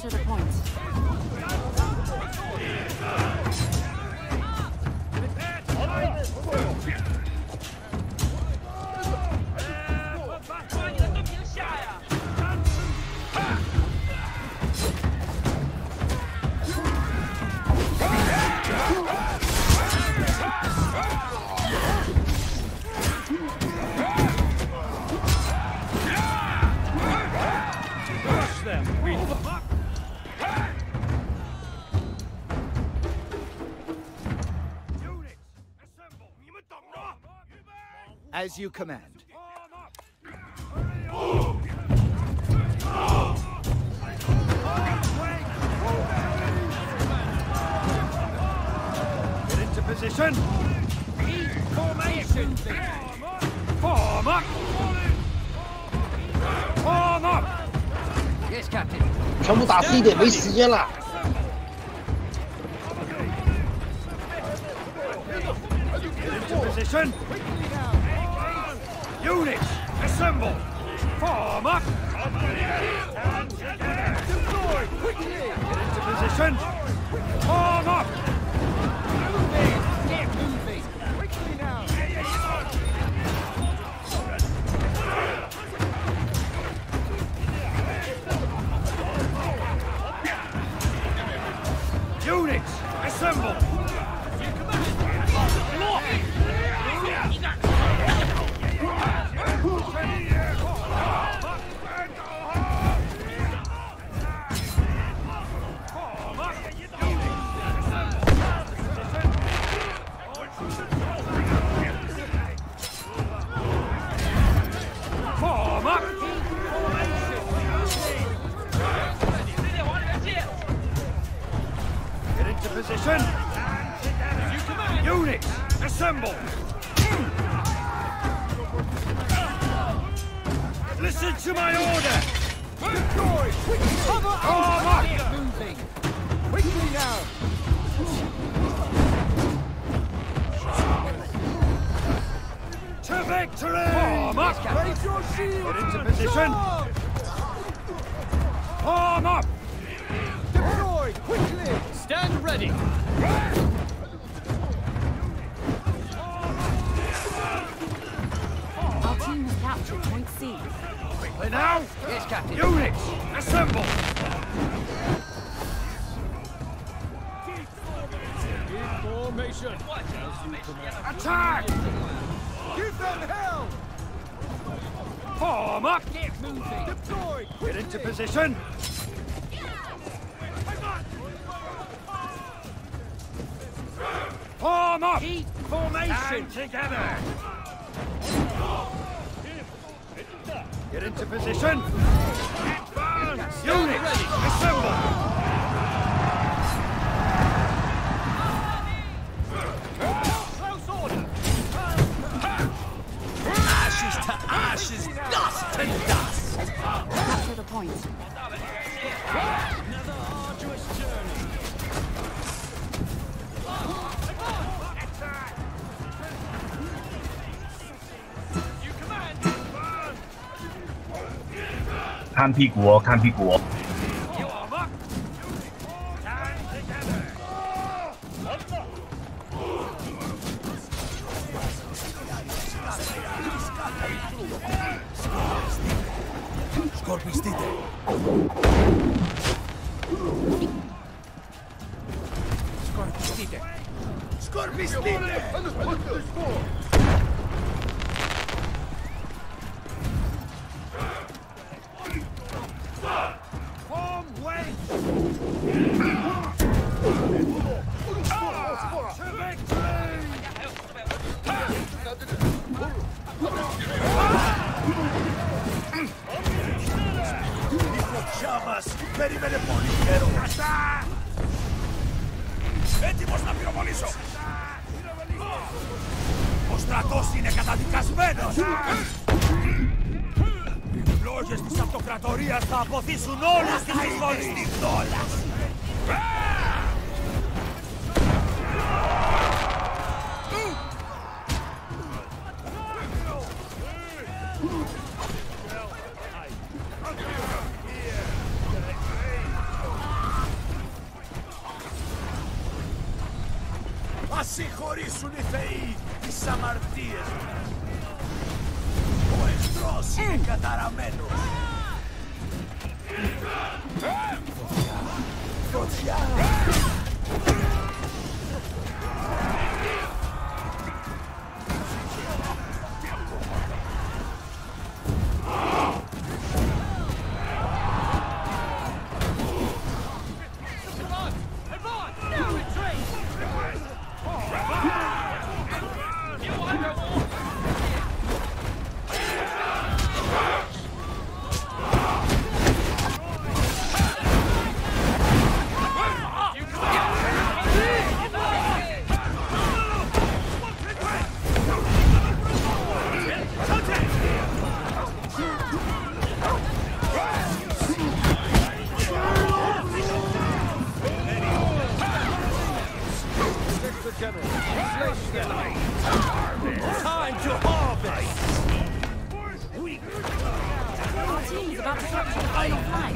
Speaker 3: Capture the point.
Speaker 5: As you command.
Speaker 1: Get into position.
Speaker 5: Formation.
Speaker 1: Form up. Form up.
Speaker 5: Yes, Captain.
Speaker 6: 全部打 C 点，没时间了。
Speaker 1: Get into position. Units, assemble. Form up.
Speaker 5: Deploy quickly.
Speaker 1: Get into position. Form up.
Speaker 5: Get moving. Quickly now.
Speaker 1: Units, assemble. Form up. Get into position. Units, assemble. Listen to my order.
Speaker 5: Deploy. Quickly. Cover
Speaker 1: Form up.
Speaker 5: Get moving. Quickly now.
Speaker 1: To victory. Form up.
Speaker 5: Raise your shield.
Speaker 1: Get into position. Form up.
Speaker 5: Deploy quickly. Stand ready.
Speaker 3: Our team has captured point C.
Speaker 1: Quickly now.
Speaker 5: Yes, Captain.
Speaker 1: Units, assemble.
Speaker 5: Formation.
Speaker 1: Attack.
Speaker 5: Give them hell.
Speaker 1: Form up.
Speaker 5: Get moving. Deploy.
Speaker 1: Get into position. Form up.
Speaker 5: Keep formation.
Speaker 1: Stand together. Get into position. Units, assemble.
Speaker 5: Close order.
Speaker 4: Ashes to ashes, dust to dust.
Speaker 3: Capture the point.
Speaker 5: Another arduous journey. You command.
Speaker 7: 看屁股哦，看屁股哦。
Speaker 1: Form up. Stand together.
Speaker 4: Σκορπιστείτε. Σκορπιστείτε. Σκορπιστείτε.
Speaker 1: Form wing. To victory.
Speaker 4: Η φωτιά μας περίμενε πολύ καιρό. Έτοιμος να πυροβολήσω. Ο στρατός είναι καταδικασμένος. Οι φλόγες της αυτοκρατορίας θα αποθήσουν όλες τις εισβολές στη δόλα. συγχωρήσουν οι θεοί τις αμαρτίες μας. Ο εχθρός είναι καταραμένος. Φωτιά!
Speaker 1: Time to harvest!
Speaker 3: Our team is about to capture the final flag.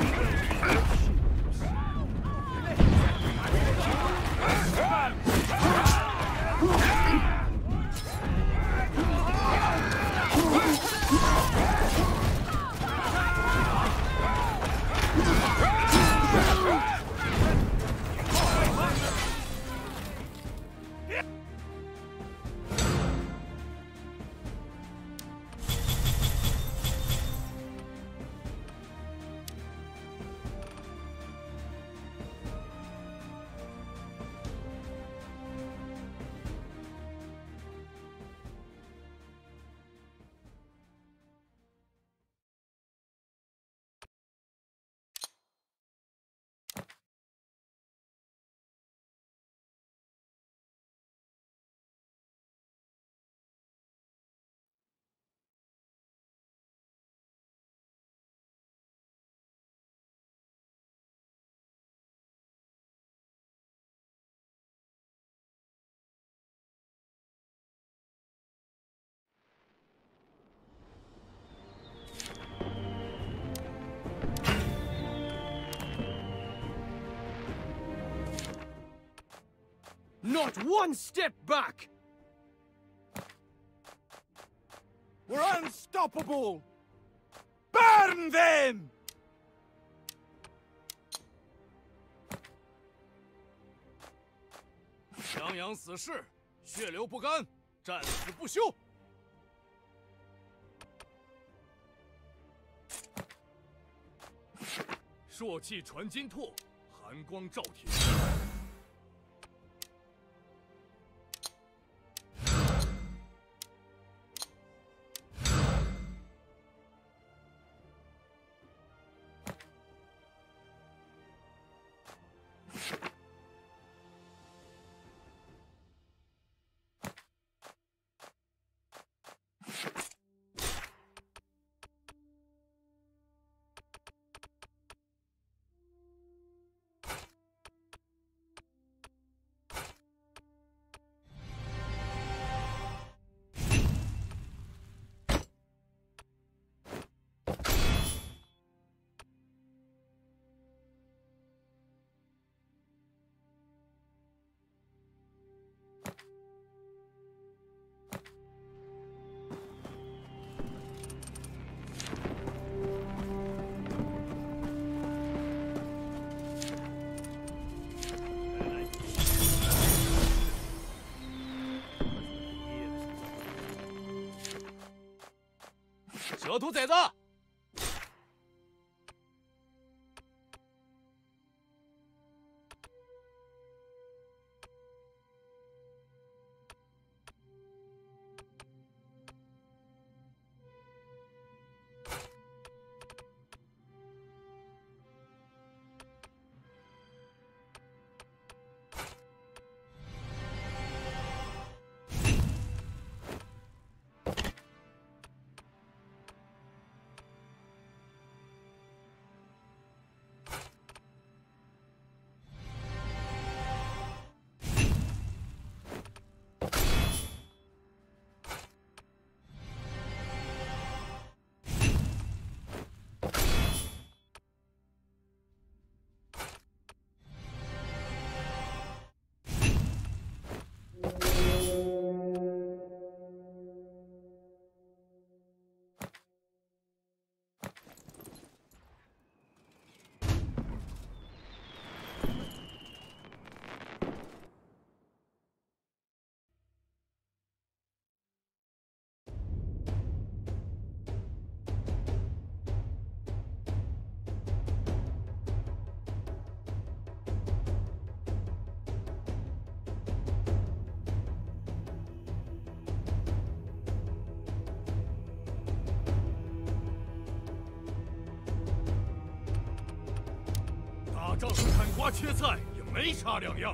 Speaker 5: Not one step back!
Speaker 1: We're unstoppable! Burn them!
Speaker 5: 襄阳死士，血流不干，战死不休。朔气传金拓，寒光照铁。 蛇屠崽子！ 照成砍瓜切菜，也没啥两样。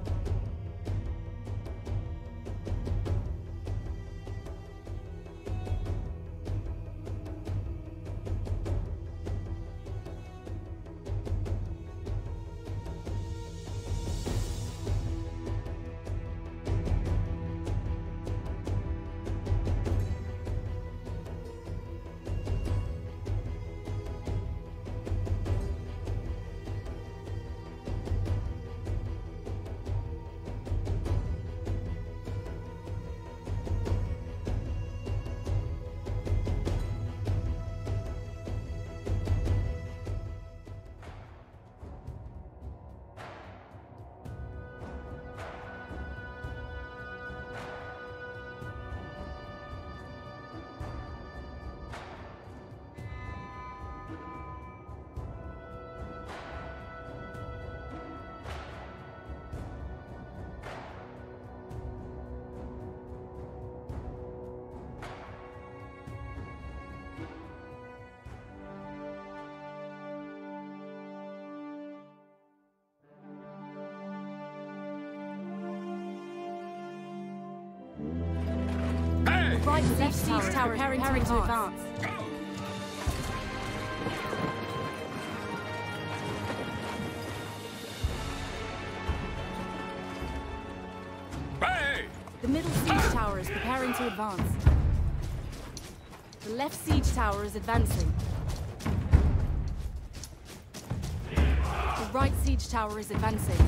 Speaker 3: Right siege tower preparing to advance. The middle siege tower is preparing to advance. The left siege tower is advancing. The right siege tower is advancing.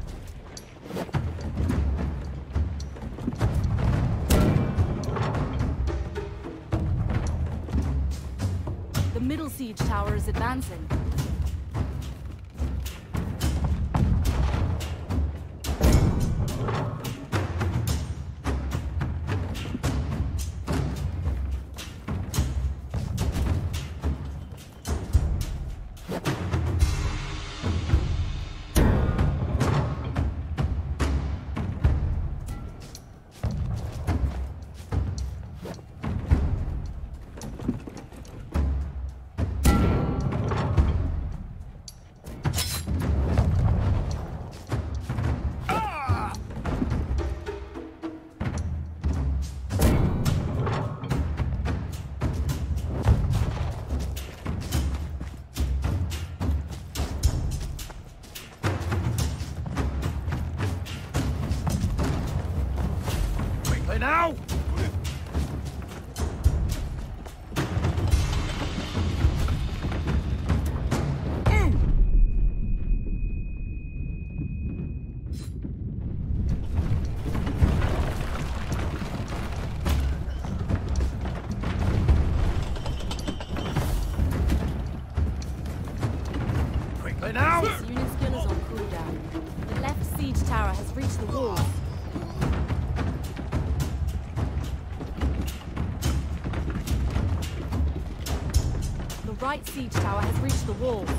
Speaker 3: The middle siege tower is advancing.
Speaker 1: Now! Quickly now!
Speaker 3: This unit skill is on cooldown. The left siege tower has reached the walls. The right siege tower has reached the walls.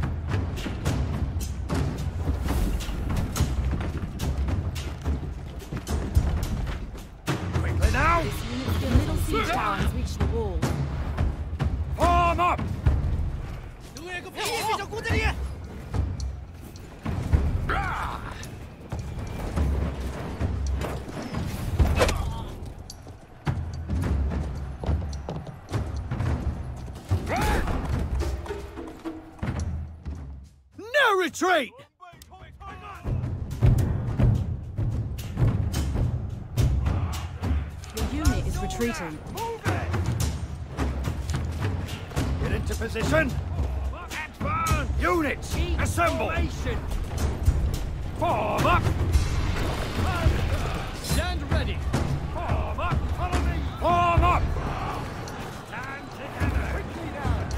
Speaker 1: Quickly now!
Speaker 3: The middle siege tower has reached the walls.
Speaker 1: Form up! No retreat!
Speaker 3: The unit is retreating.
Speaker 1: Get into position! Advance! Units! Assemble! Form up!
Speaker 5: Stand ready.
Speaker 1: Form up! Follow me! Form up! Stand together! Quickly down!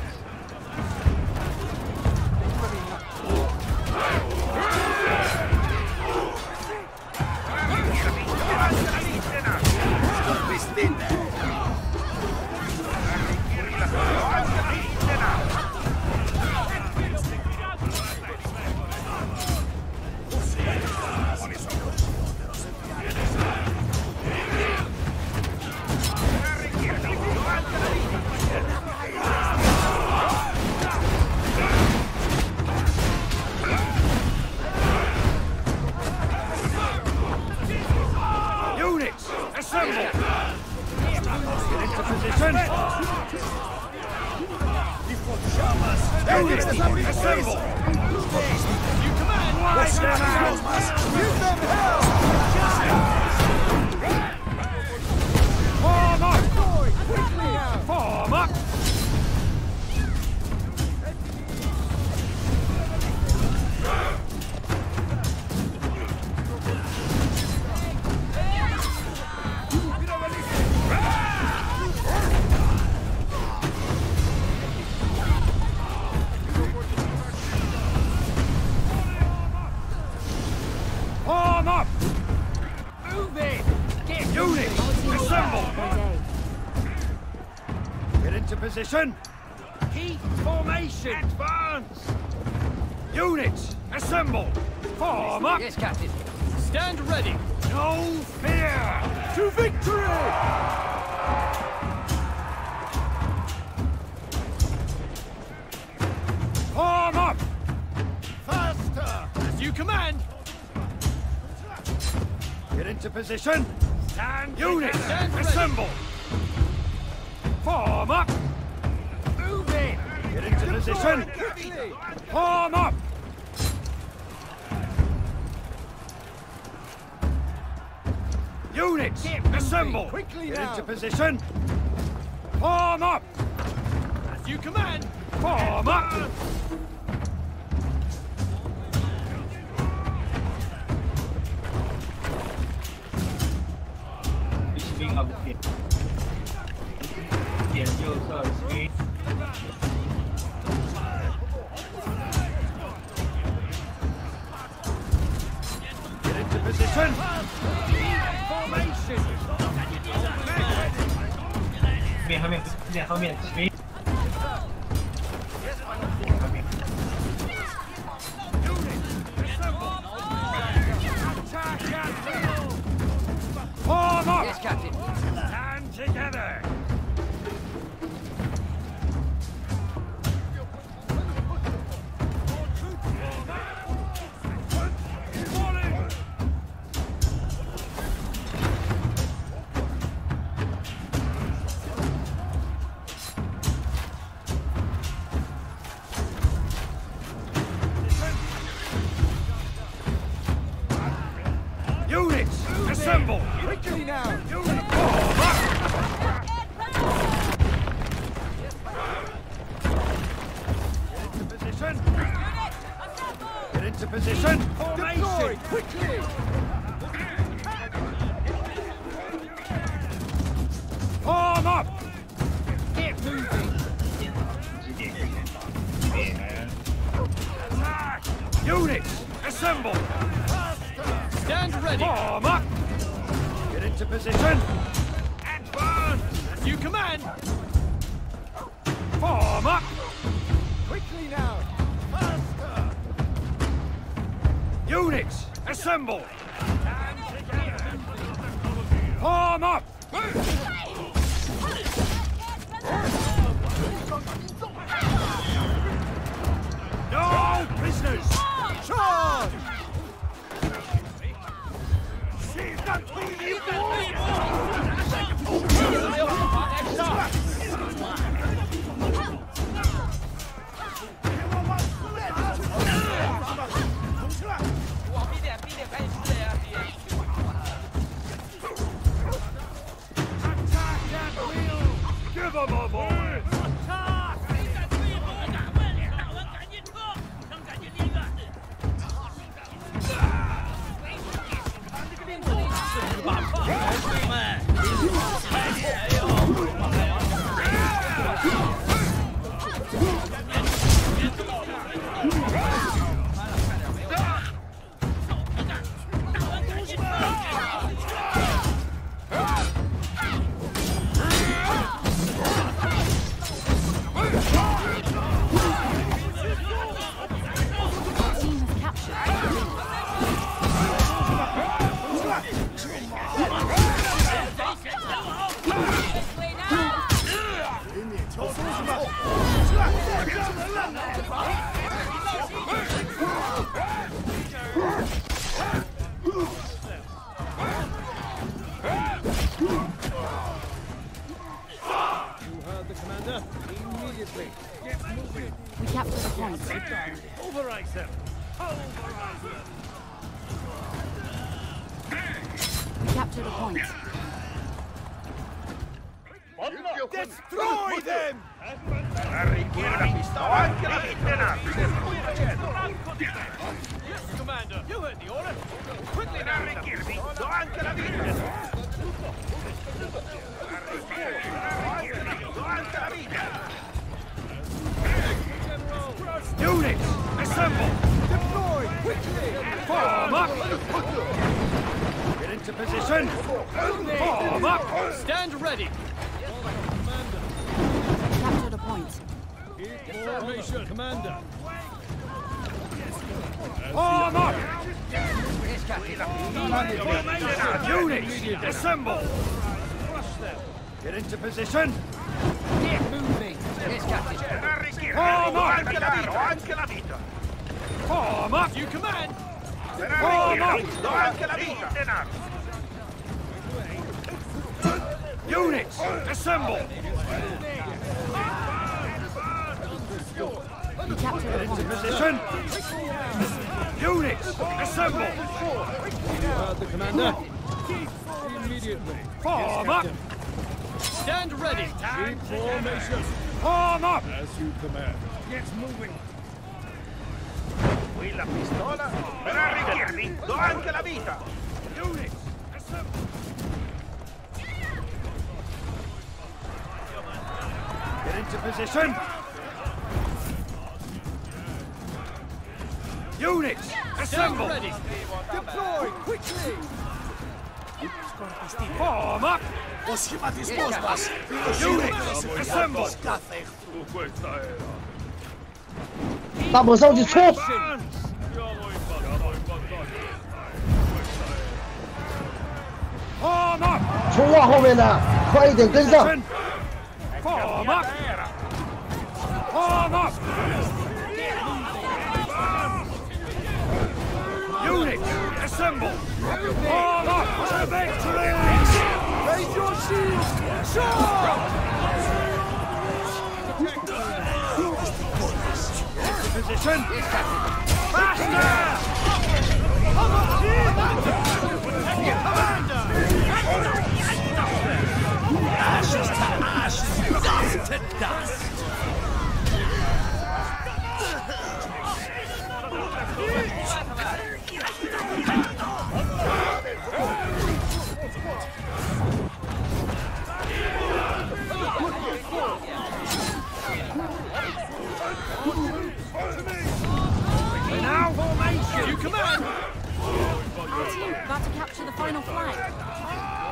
Speaker 1: Assemble!
Speaker 5: You command!
Speaker 1: Wipe them out!
Speaker 4: Give them hell!
Speaker 1: Form up!
Speaker 4: Quickly now!
Speaker 1: Form up! Form up! Move it! Get units! Assemble! Get into position! Keep formation! Advance! Units! Assemble! Form up!
Speaker 8: Yes, Captain.
Speaker 5: Stand ready!
Speaker 1: No fear!
Speaker 4: To victory!
Speaker 1: Form up!
Speaker 4: Faster!
Speaker 5: As you command!
Speaker 1: Get into position! Stand units!
Speaker 5: Stand ready.
Speaker 1: Assemble! Form up! Move in! Get into position!
Speaker 4: Quickly!
Speaker 1: Form up! Units! Assemble!
Speaker 4: Quickly
Speaker 1: Get
Speaker 4: now.
Speaker 1: into position! Form up!
Speaker 5: As you command!
Speaker 1: Form up!
Speaker 7: Swing up here. 点右侧 swing。
Speaker 1: Get into position! Formation!
Speaker 7: 后面 swing。
Speaker 1: Attack at will! Form up!
Speaker 8: Yes, Captain.
Speaker 1: Stand together! Units, assemble!
Speaker 4: Quickly now!
Speaker 1: Unit, form up! Get into position! Get into position!
Speaker 4: Deploy!
Speaker 1: Formation!
Speaker 4: Quickly!
Speaker 1: Form up! Get moving! Attack! Units, assemble!
Speaker 5: Stand ready!
Speaker 1: Form up! Get into position! Advance!
Speaker 5: As you command!
Speaker 1: Form up!
Speaker 4: Quickly now! Faster!
Speaker 1: Units, assemble! Form up! No prisoners!
Speaker 4: Charge!
Speaker 1: Attack at will! Give them a voice! Attack!
Speaker 3: Team has captured.
Speaker 1: Pulverize them! Pulverize them!
Speaker 3: Capture the point.
Speaker 1: Destroy them!
Speaker 2: Arricchire la pistola, anche la vita!
Speaker 5: Yes, Commander. You heard the order. Quickly now.
Speaker 2: Arricchirmi, do anche la vita! Arricchirmi, do anche la vita!
Speaker 1: Units, assemble! Deploy! Quickly! Form up! Get into position! Form up!
Speaker 5: Stand ready.
Speaker 3: Capture the point.
Speaker 5: Formation, Commander.
Speaker 1: Form up! Units, assemble! Get into position!
Speaker 2: Arricchirmi,
Speaker 1: Form
Speaker 2: do
Speaker 1: up!
Speaker 2: anche la vita! Anche la vita!
Speaker 1: Form up!
Speaker 5: You command.
Speaker 2: Per arricchirmi, do anche la vita!
Speaker 1: Units, assemble!
Speaker 3: We capture the
Speaker 1: Into
Speaker 3: point.
Speaker 1: position! Units, assemble!
Speaker 5: The Commander. Immediately.
Speaker 1: Form up!
Speaker 5: Stand ready. Formation.
Speaker 1: Form up!
Speaker 5: As you command.
Speaker 1: Gets moving!
Speaker 2: Qui la pistola, per arricchirmi, do anche la vita!
Speaker 1: Units, assemble! Get into position! Units,
Speaker 5: Stand
Speaker 1: assemble!
Speaker 5: ready.
Speaker 1: Deploy quickly! Form up!
Speaker 4: Ο σχηματισμός μας
Speaker 1: Units, assemble!
Speaker 4: κάθε εχθρού.
Speaker 6: 大猛上去冲！
Speaker 1: Form up!
Speaker 6: 冲啊，后面的，快一点跟上！
Speaker 1: Form up! Form up! Units, assemble! Form up to victory! Raise your shields! Charge! Position! Faster!
Speaker 4: Ashes to ashes, dust to dust.
Speaker 1: Now formation!
Speaker 5: You command.
Speaker 3: Our team about to capture the final flag.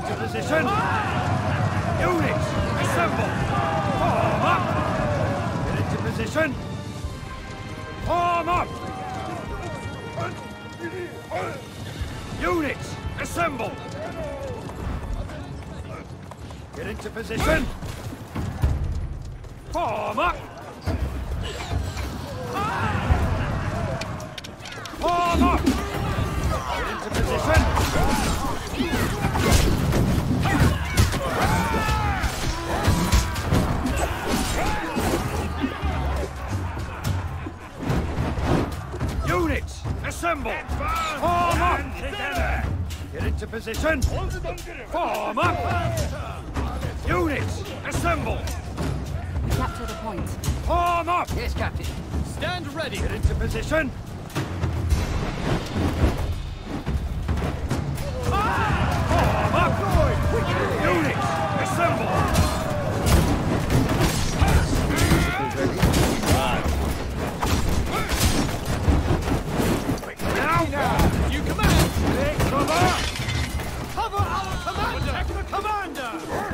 Speaker 1: into position. Units, assemble. Form up. Get into position. Form up. Units, assemble. Get into position. Form up. Form up. Get into position. Units, assemble. Form up. Together. Get into position. Form up. Units, assemble.
Speaker 3: We capture the point.
Speaker 1: Form up.
Speaker 5: Yes, Captain. Stand ready.
Speaker 1: Get into position. Form up. Units, assemble. Now,
Speaker 5: You command.
Speaker 1: take cover.
Speaker 5: Cover our commander. Protect the commander.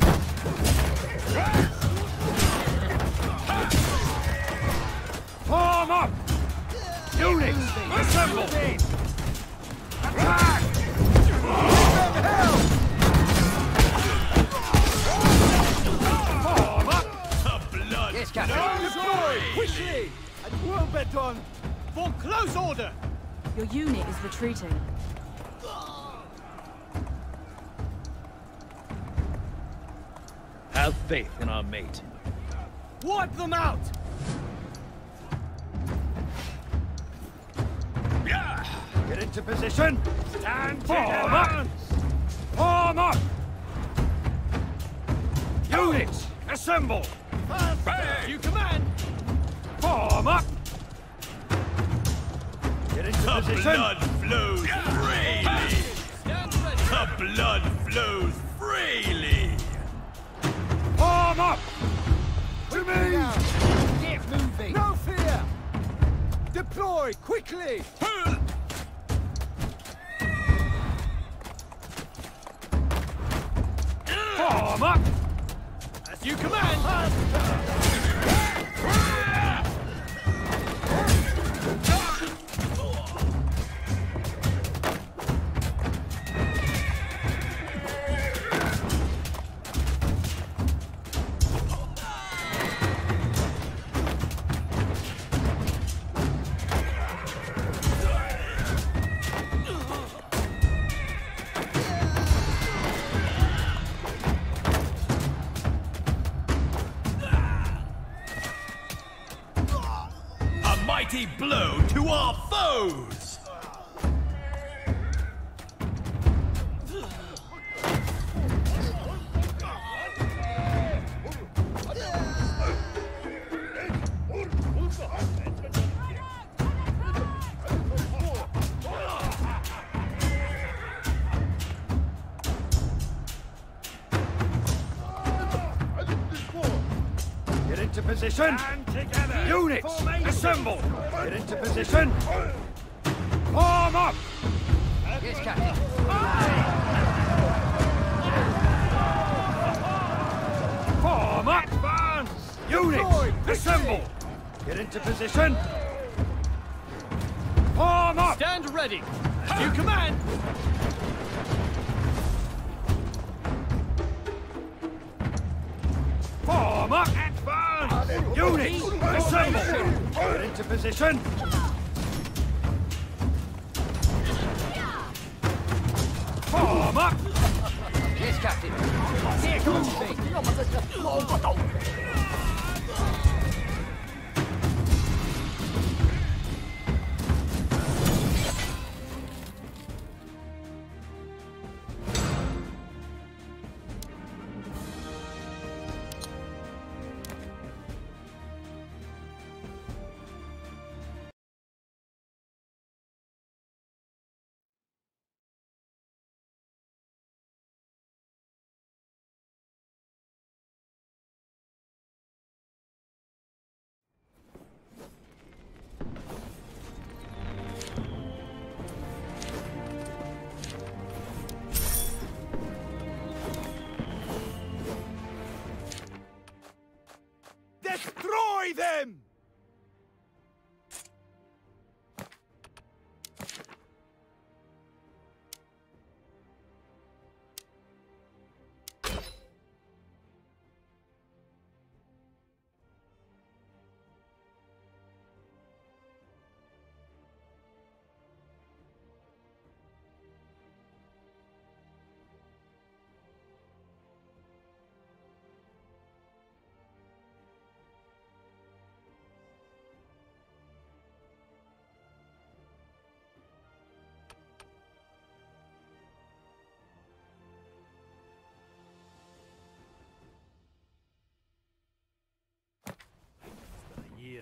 Speaker 1: Form up. Units, assemble. Attack. Form up.
Speaker 5: Yes, Captain. Deploy quickly. And well bet on. For close order.
Speaker 3: Your unit is retreating.
Speaker 1: Have faith in our mate.
Speaker 5: Wipe them out.
Speaker 1: Get into position. Stand form up. Form up. Units, assemble.
Speaker 5: You command.
Speaker 1: Form up. Get into position.
Speaker 2: Flows freely.
Speaker 5: Stand ready.
Speaker 2: The blood flows freely.
Speaker 1: Form up. To me.
Speaker 5: Get moving. No fear. Deploy quickly.
Speaker 1: Form up.
Speaker 5: As you command.
Speaker 2: A mighty blow to our foes.
Speaker 1: Get into position. Stand together. Units, assemble. Get into position. Form up.
Speaker 5: Yes, Captain.
Speaker 1: Form up. Advance. Units, assemble. Get into position. Form up.
Speaker 5: Stand ready. As you command.
Speaker 1: Form up. Advance. Units, assemble. Get into position. Form up.
Speaker 5: Yes, Captain. Get moving. them!
Speaker 1: Years.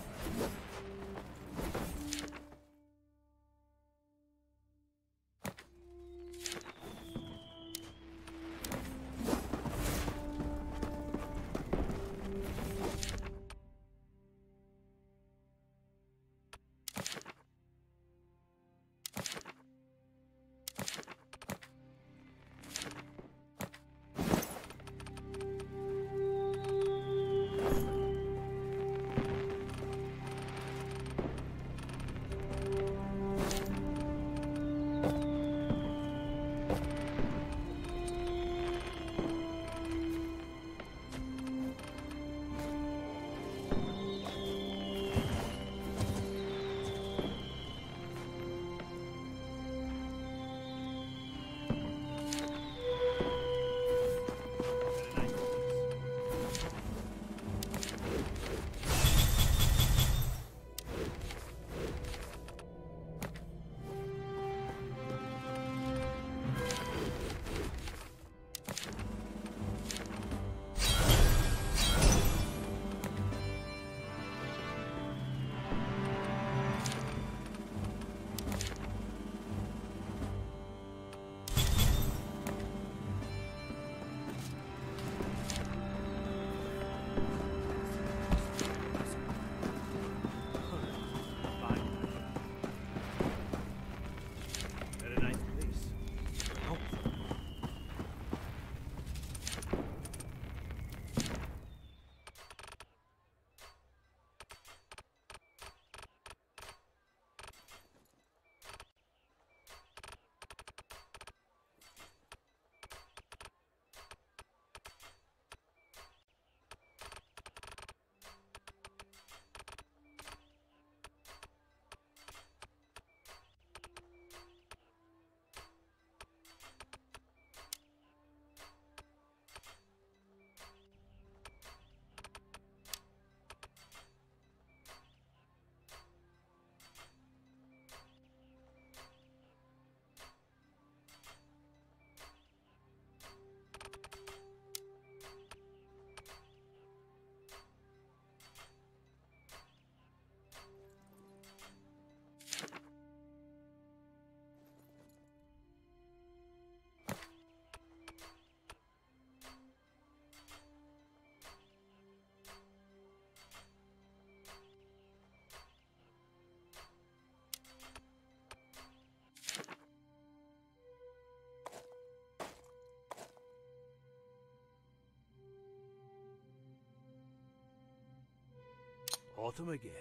Speaker 1: Autumn again.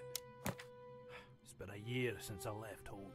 Speaker 1: It's been a year since I left home.